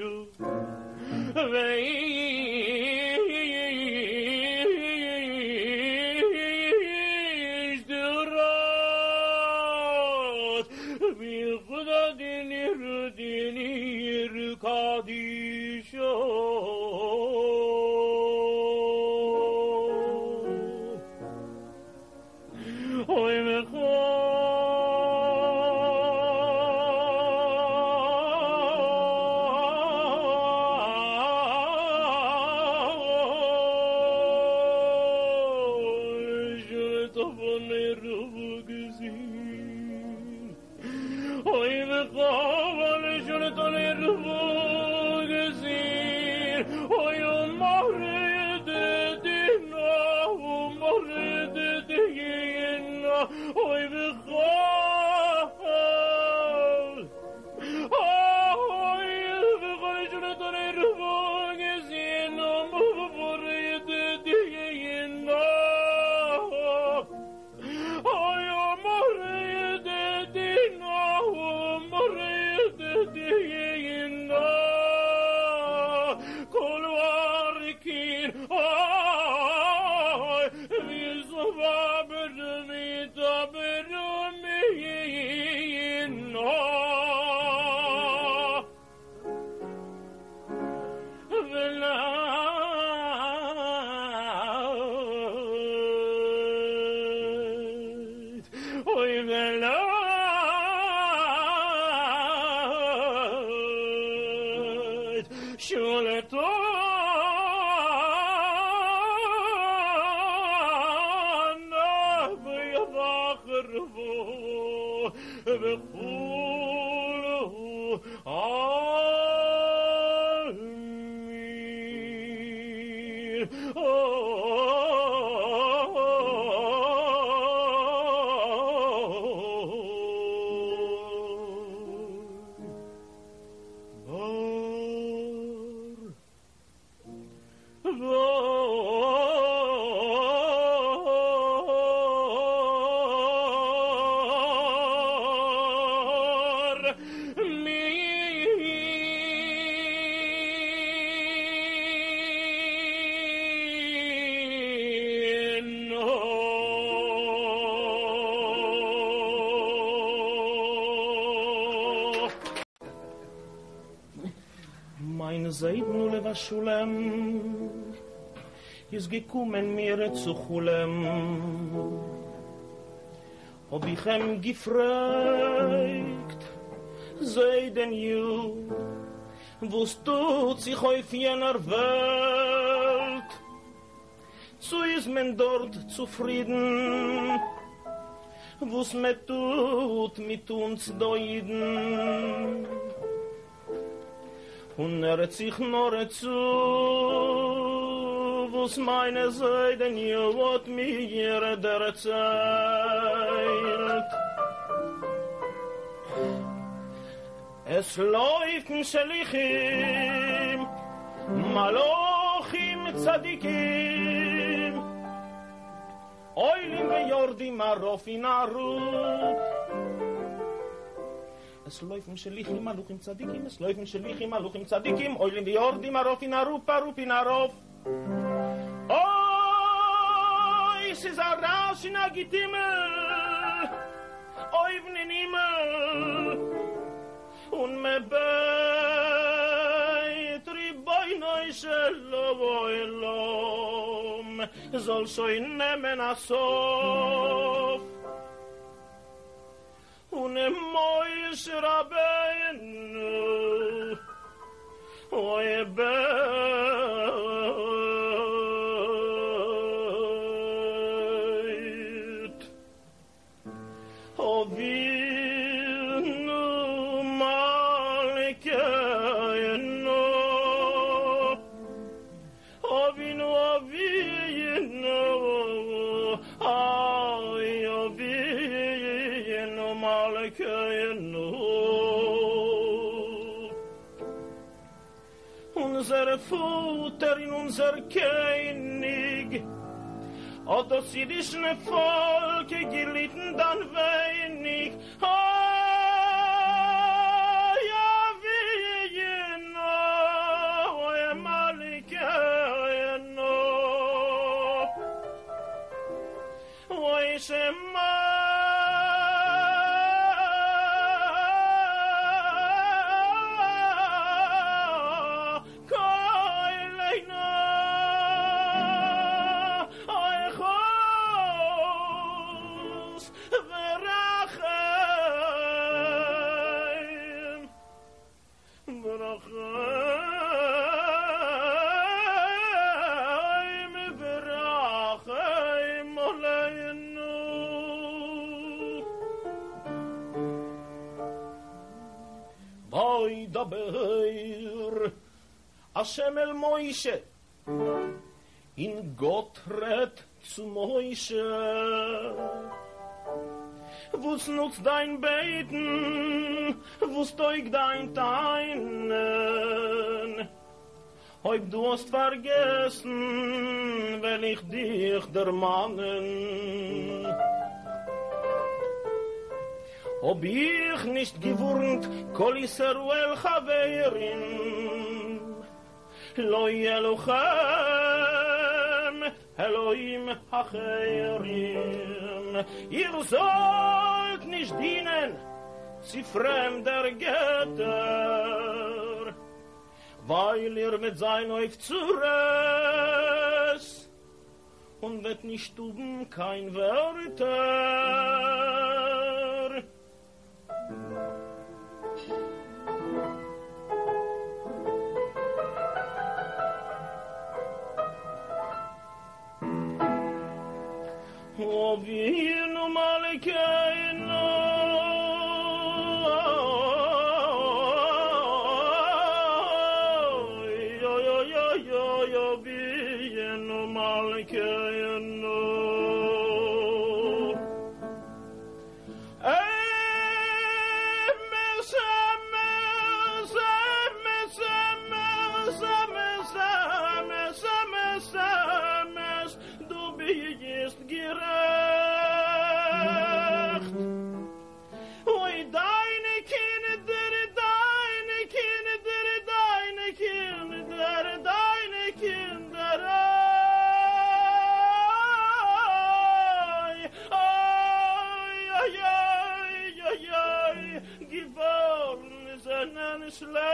Veish Teurat bichud adin hiru din hiru kadish Oy Oy bechol Oy bechol Jonathan Ervog Ezin Movorid Diyina Oy Morid Diyina Morid Diyina Kol Warikin Oy Vizvabr Seid nu levashulem is gekommen mir zu chulem ob ich hem gefragt seiden you was tut sich auf jener Welt so ist man dort zufrieden was man tut mit uns Deuden und er hat sich nur zu was meine Seiden jewot mir der Zeit. Es läuft in Shelichim, Malochim Tzadikim, Oilim ve Yordim Arof in Aruf. Es läuft in Shelichim, Malochim Tzadikim, es läuft in Shelichim, Malochim Tzadikim, Oilim ve Yordim Arof in Aruf, Aruf in Arof. Oy, es ist ein Rausch in Agitimmel, Oy, vnen Himmel, und me beit riboynoi shelo elom zol shoyn nemen asof und moish rabbeinu oy beit ovi unser Futter in unser König, und das jüdische Volk gelitten dann wenig. Oh, ja, wie jeno, oh, Malike, jeno, oh, ich Daber Hashem el Moishe in Gott red zu Moishe wus nutz dein Beten wus teug dein Teinen ob du hast vergessen will ich dich der Mannen ob ich nicht gewohnt, kol Yisrael Chaverim, lo Yelochem, Elohim Hacherim. Ihr sollt nicht dienen, sie fremder Götter, weil ihr mit sein euch zuerst und wird nicht tun kein Wörter. O vino malikeino yo yo yo yo yo vino malikeino ist gerecht. Oi, deine Kinder, deine Kinder, deine Kinder, deine Kinder, oi, oi, oi, oi, oi, geworden sind ein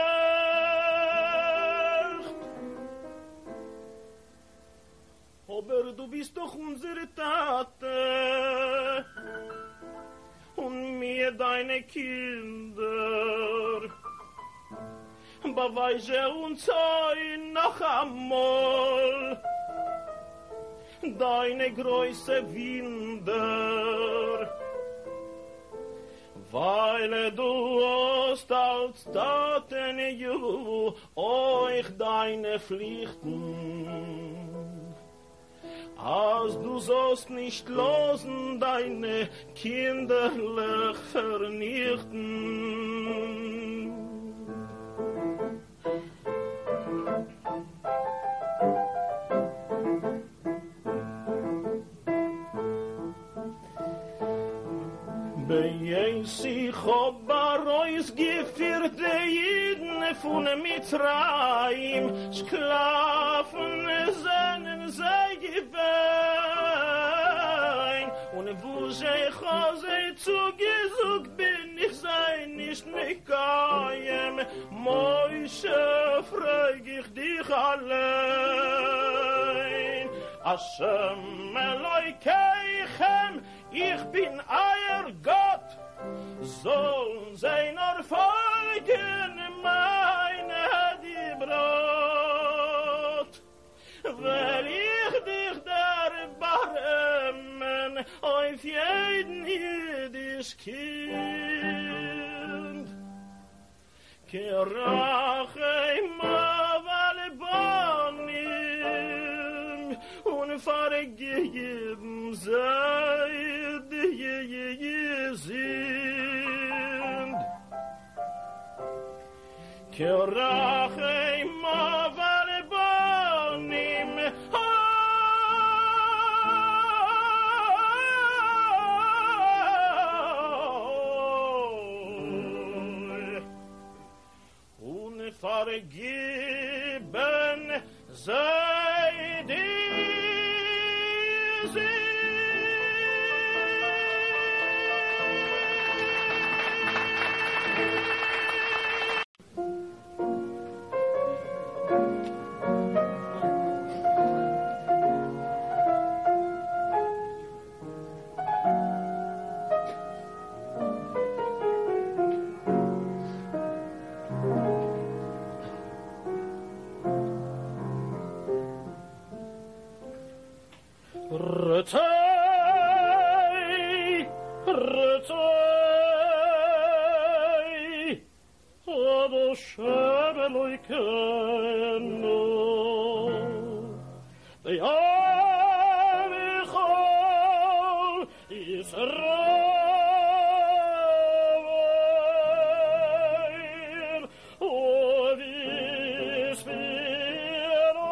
schlecht. Aber du bist doch unsere Tate und mir deine Kinder. Beweise uns ein noch einmal deine große Wunder, weil du hast als Taten ju euch deine Pflichten dass du sollst nicht losen deine kinderlich vernichten. Ich hab Barois geführt die Jiden von Mitzrayim, Sklaven seinen sei gewähnt. Und wo ich habe zugesucht bin, ich sei nicht Mekayem. Moishe, frag ich dich allein. Hashem Elokeichem, ich bin euer Gott. Sollen sie nur folgen meine Dibrot, weil ich dich der barmen auf jeden jüdisch Kind. Kerachim avalebanim und vergeben seid je sind. Kerachim avalebanim und vergeben seid je sind. Retei, retei, ado shebeloi keno, ve'avichol Yisrael, u'visfiro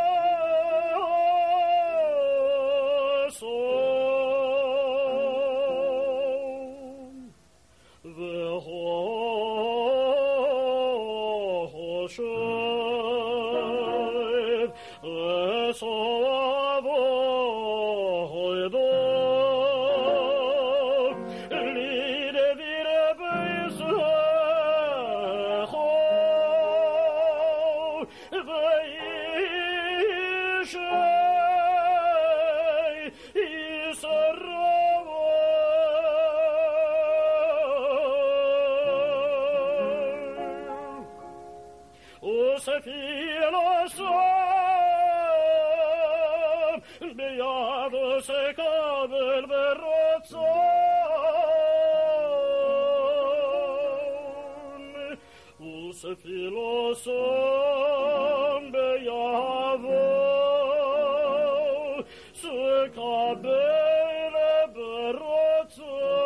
Sekabel berotzon, us filoson beyavo, sekabel berotzon.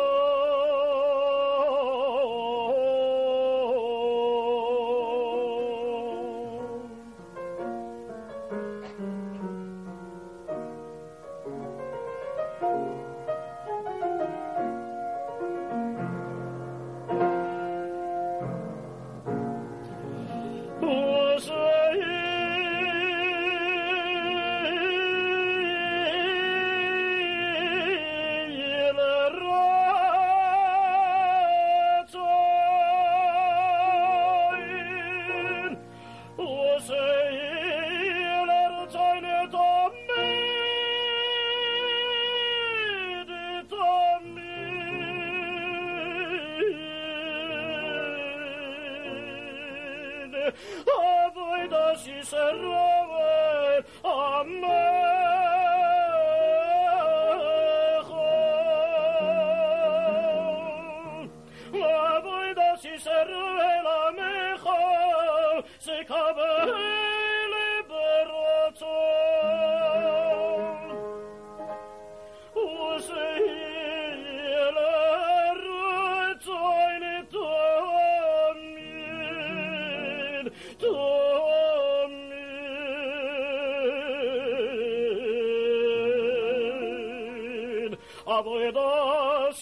avodas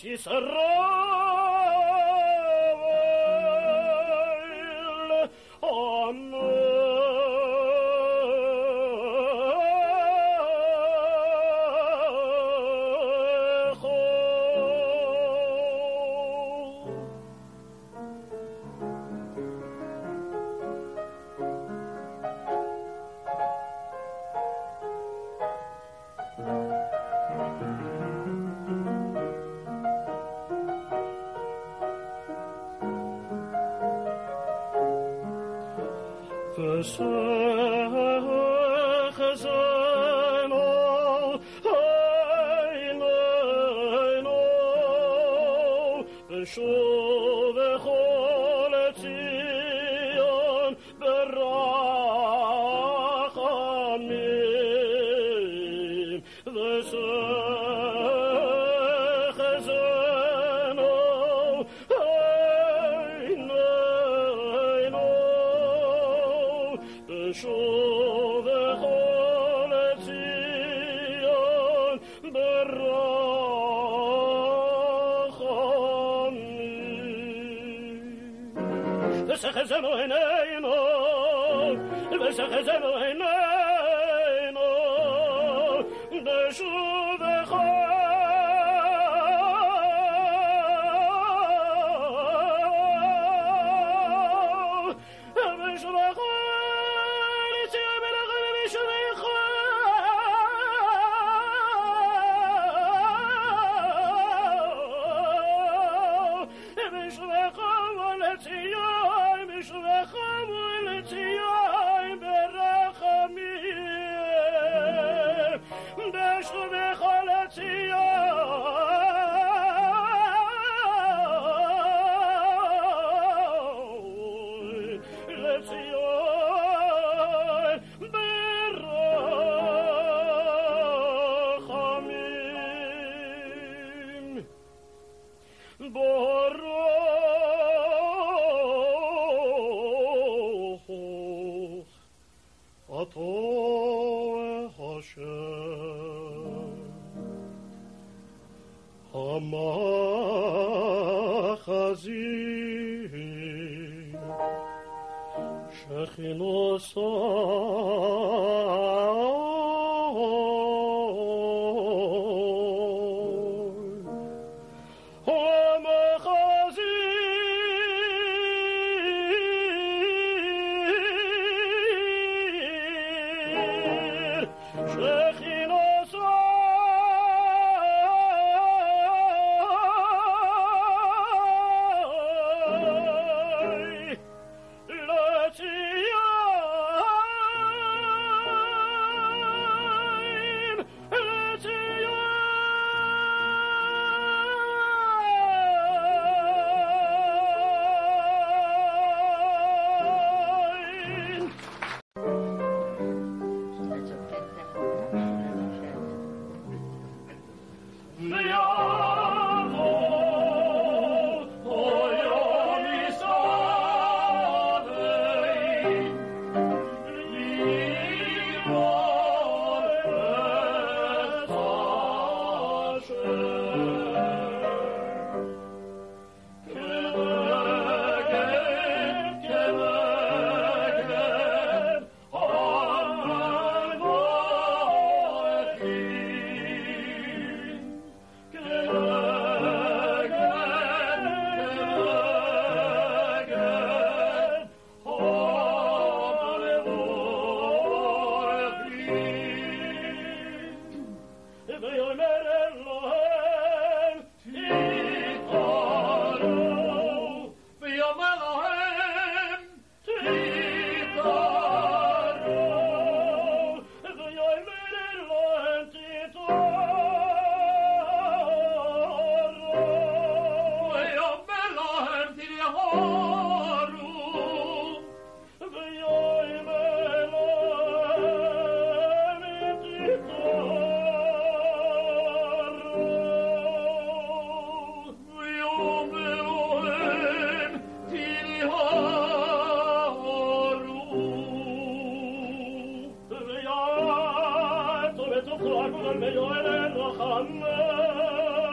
Yisrael Amen. Thank you.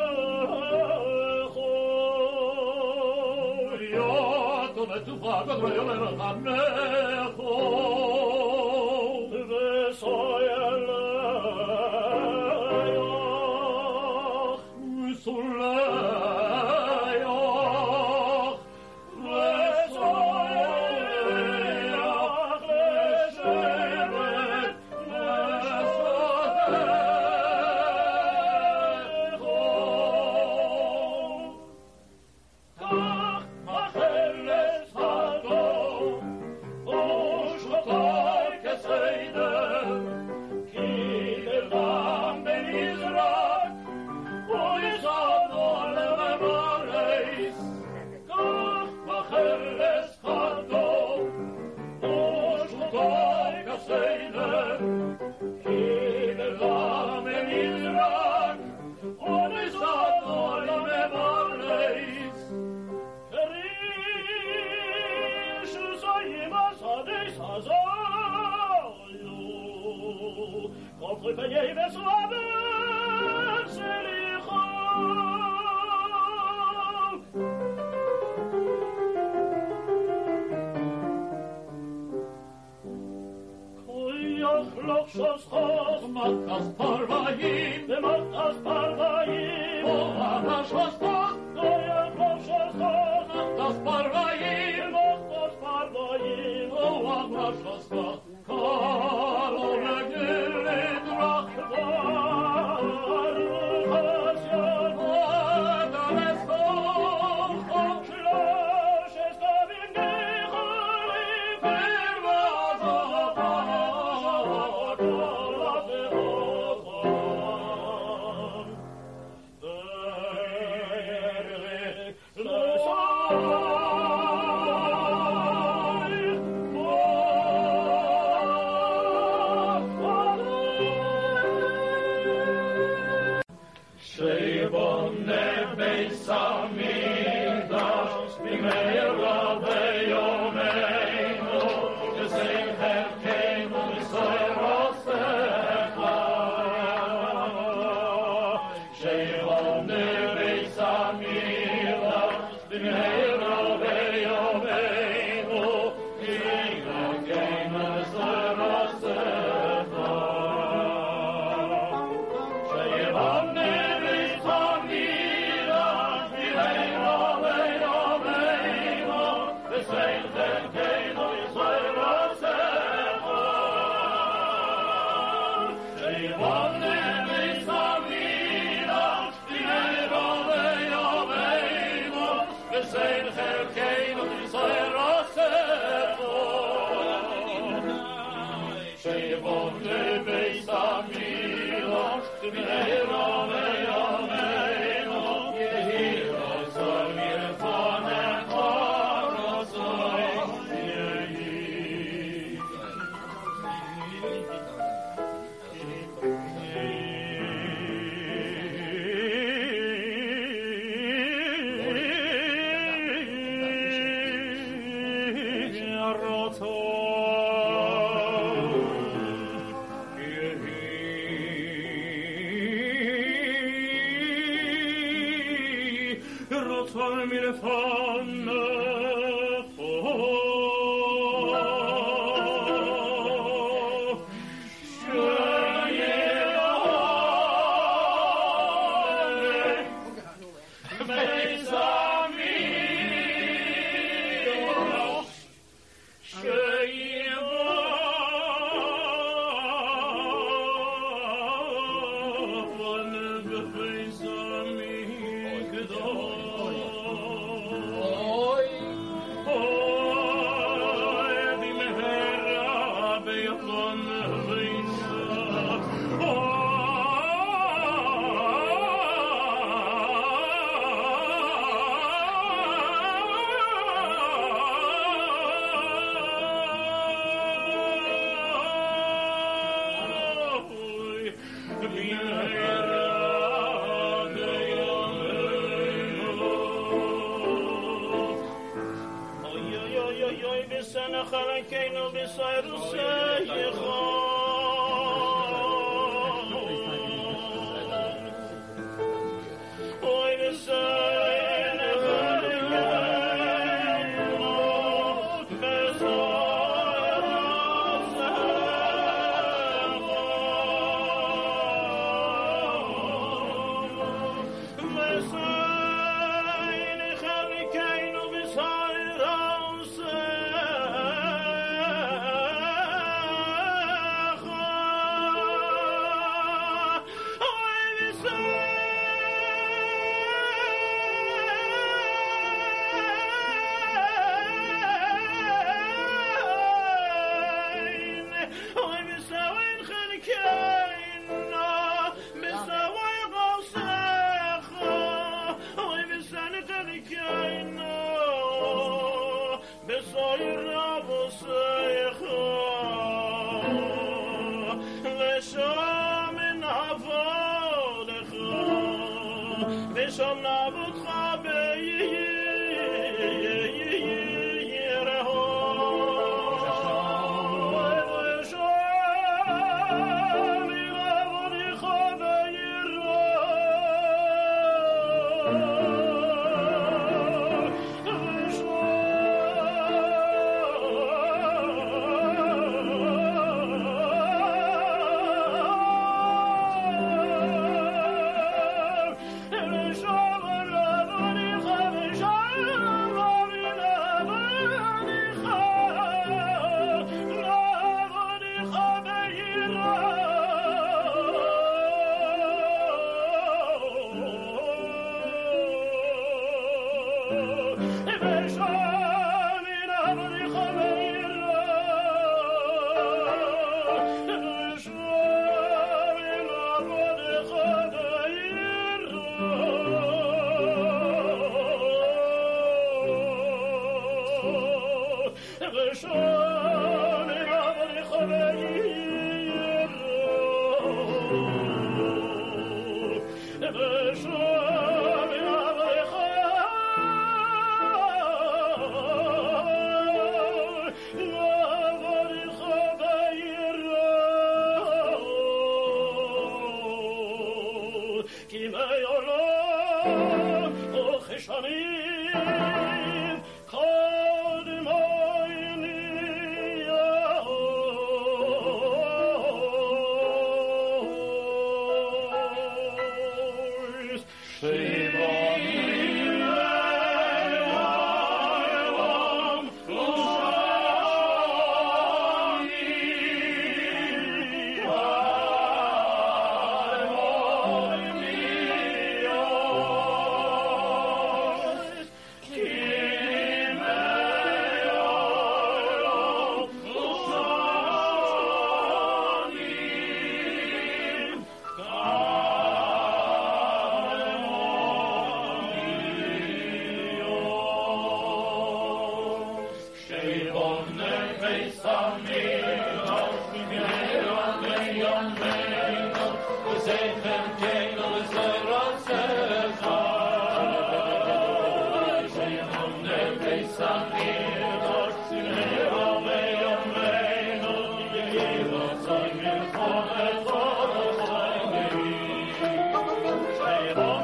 Oh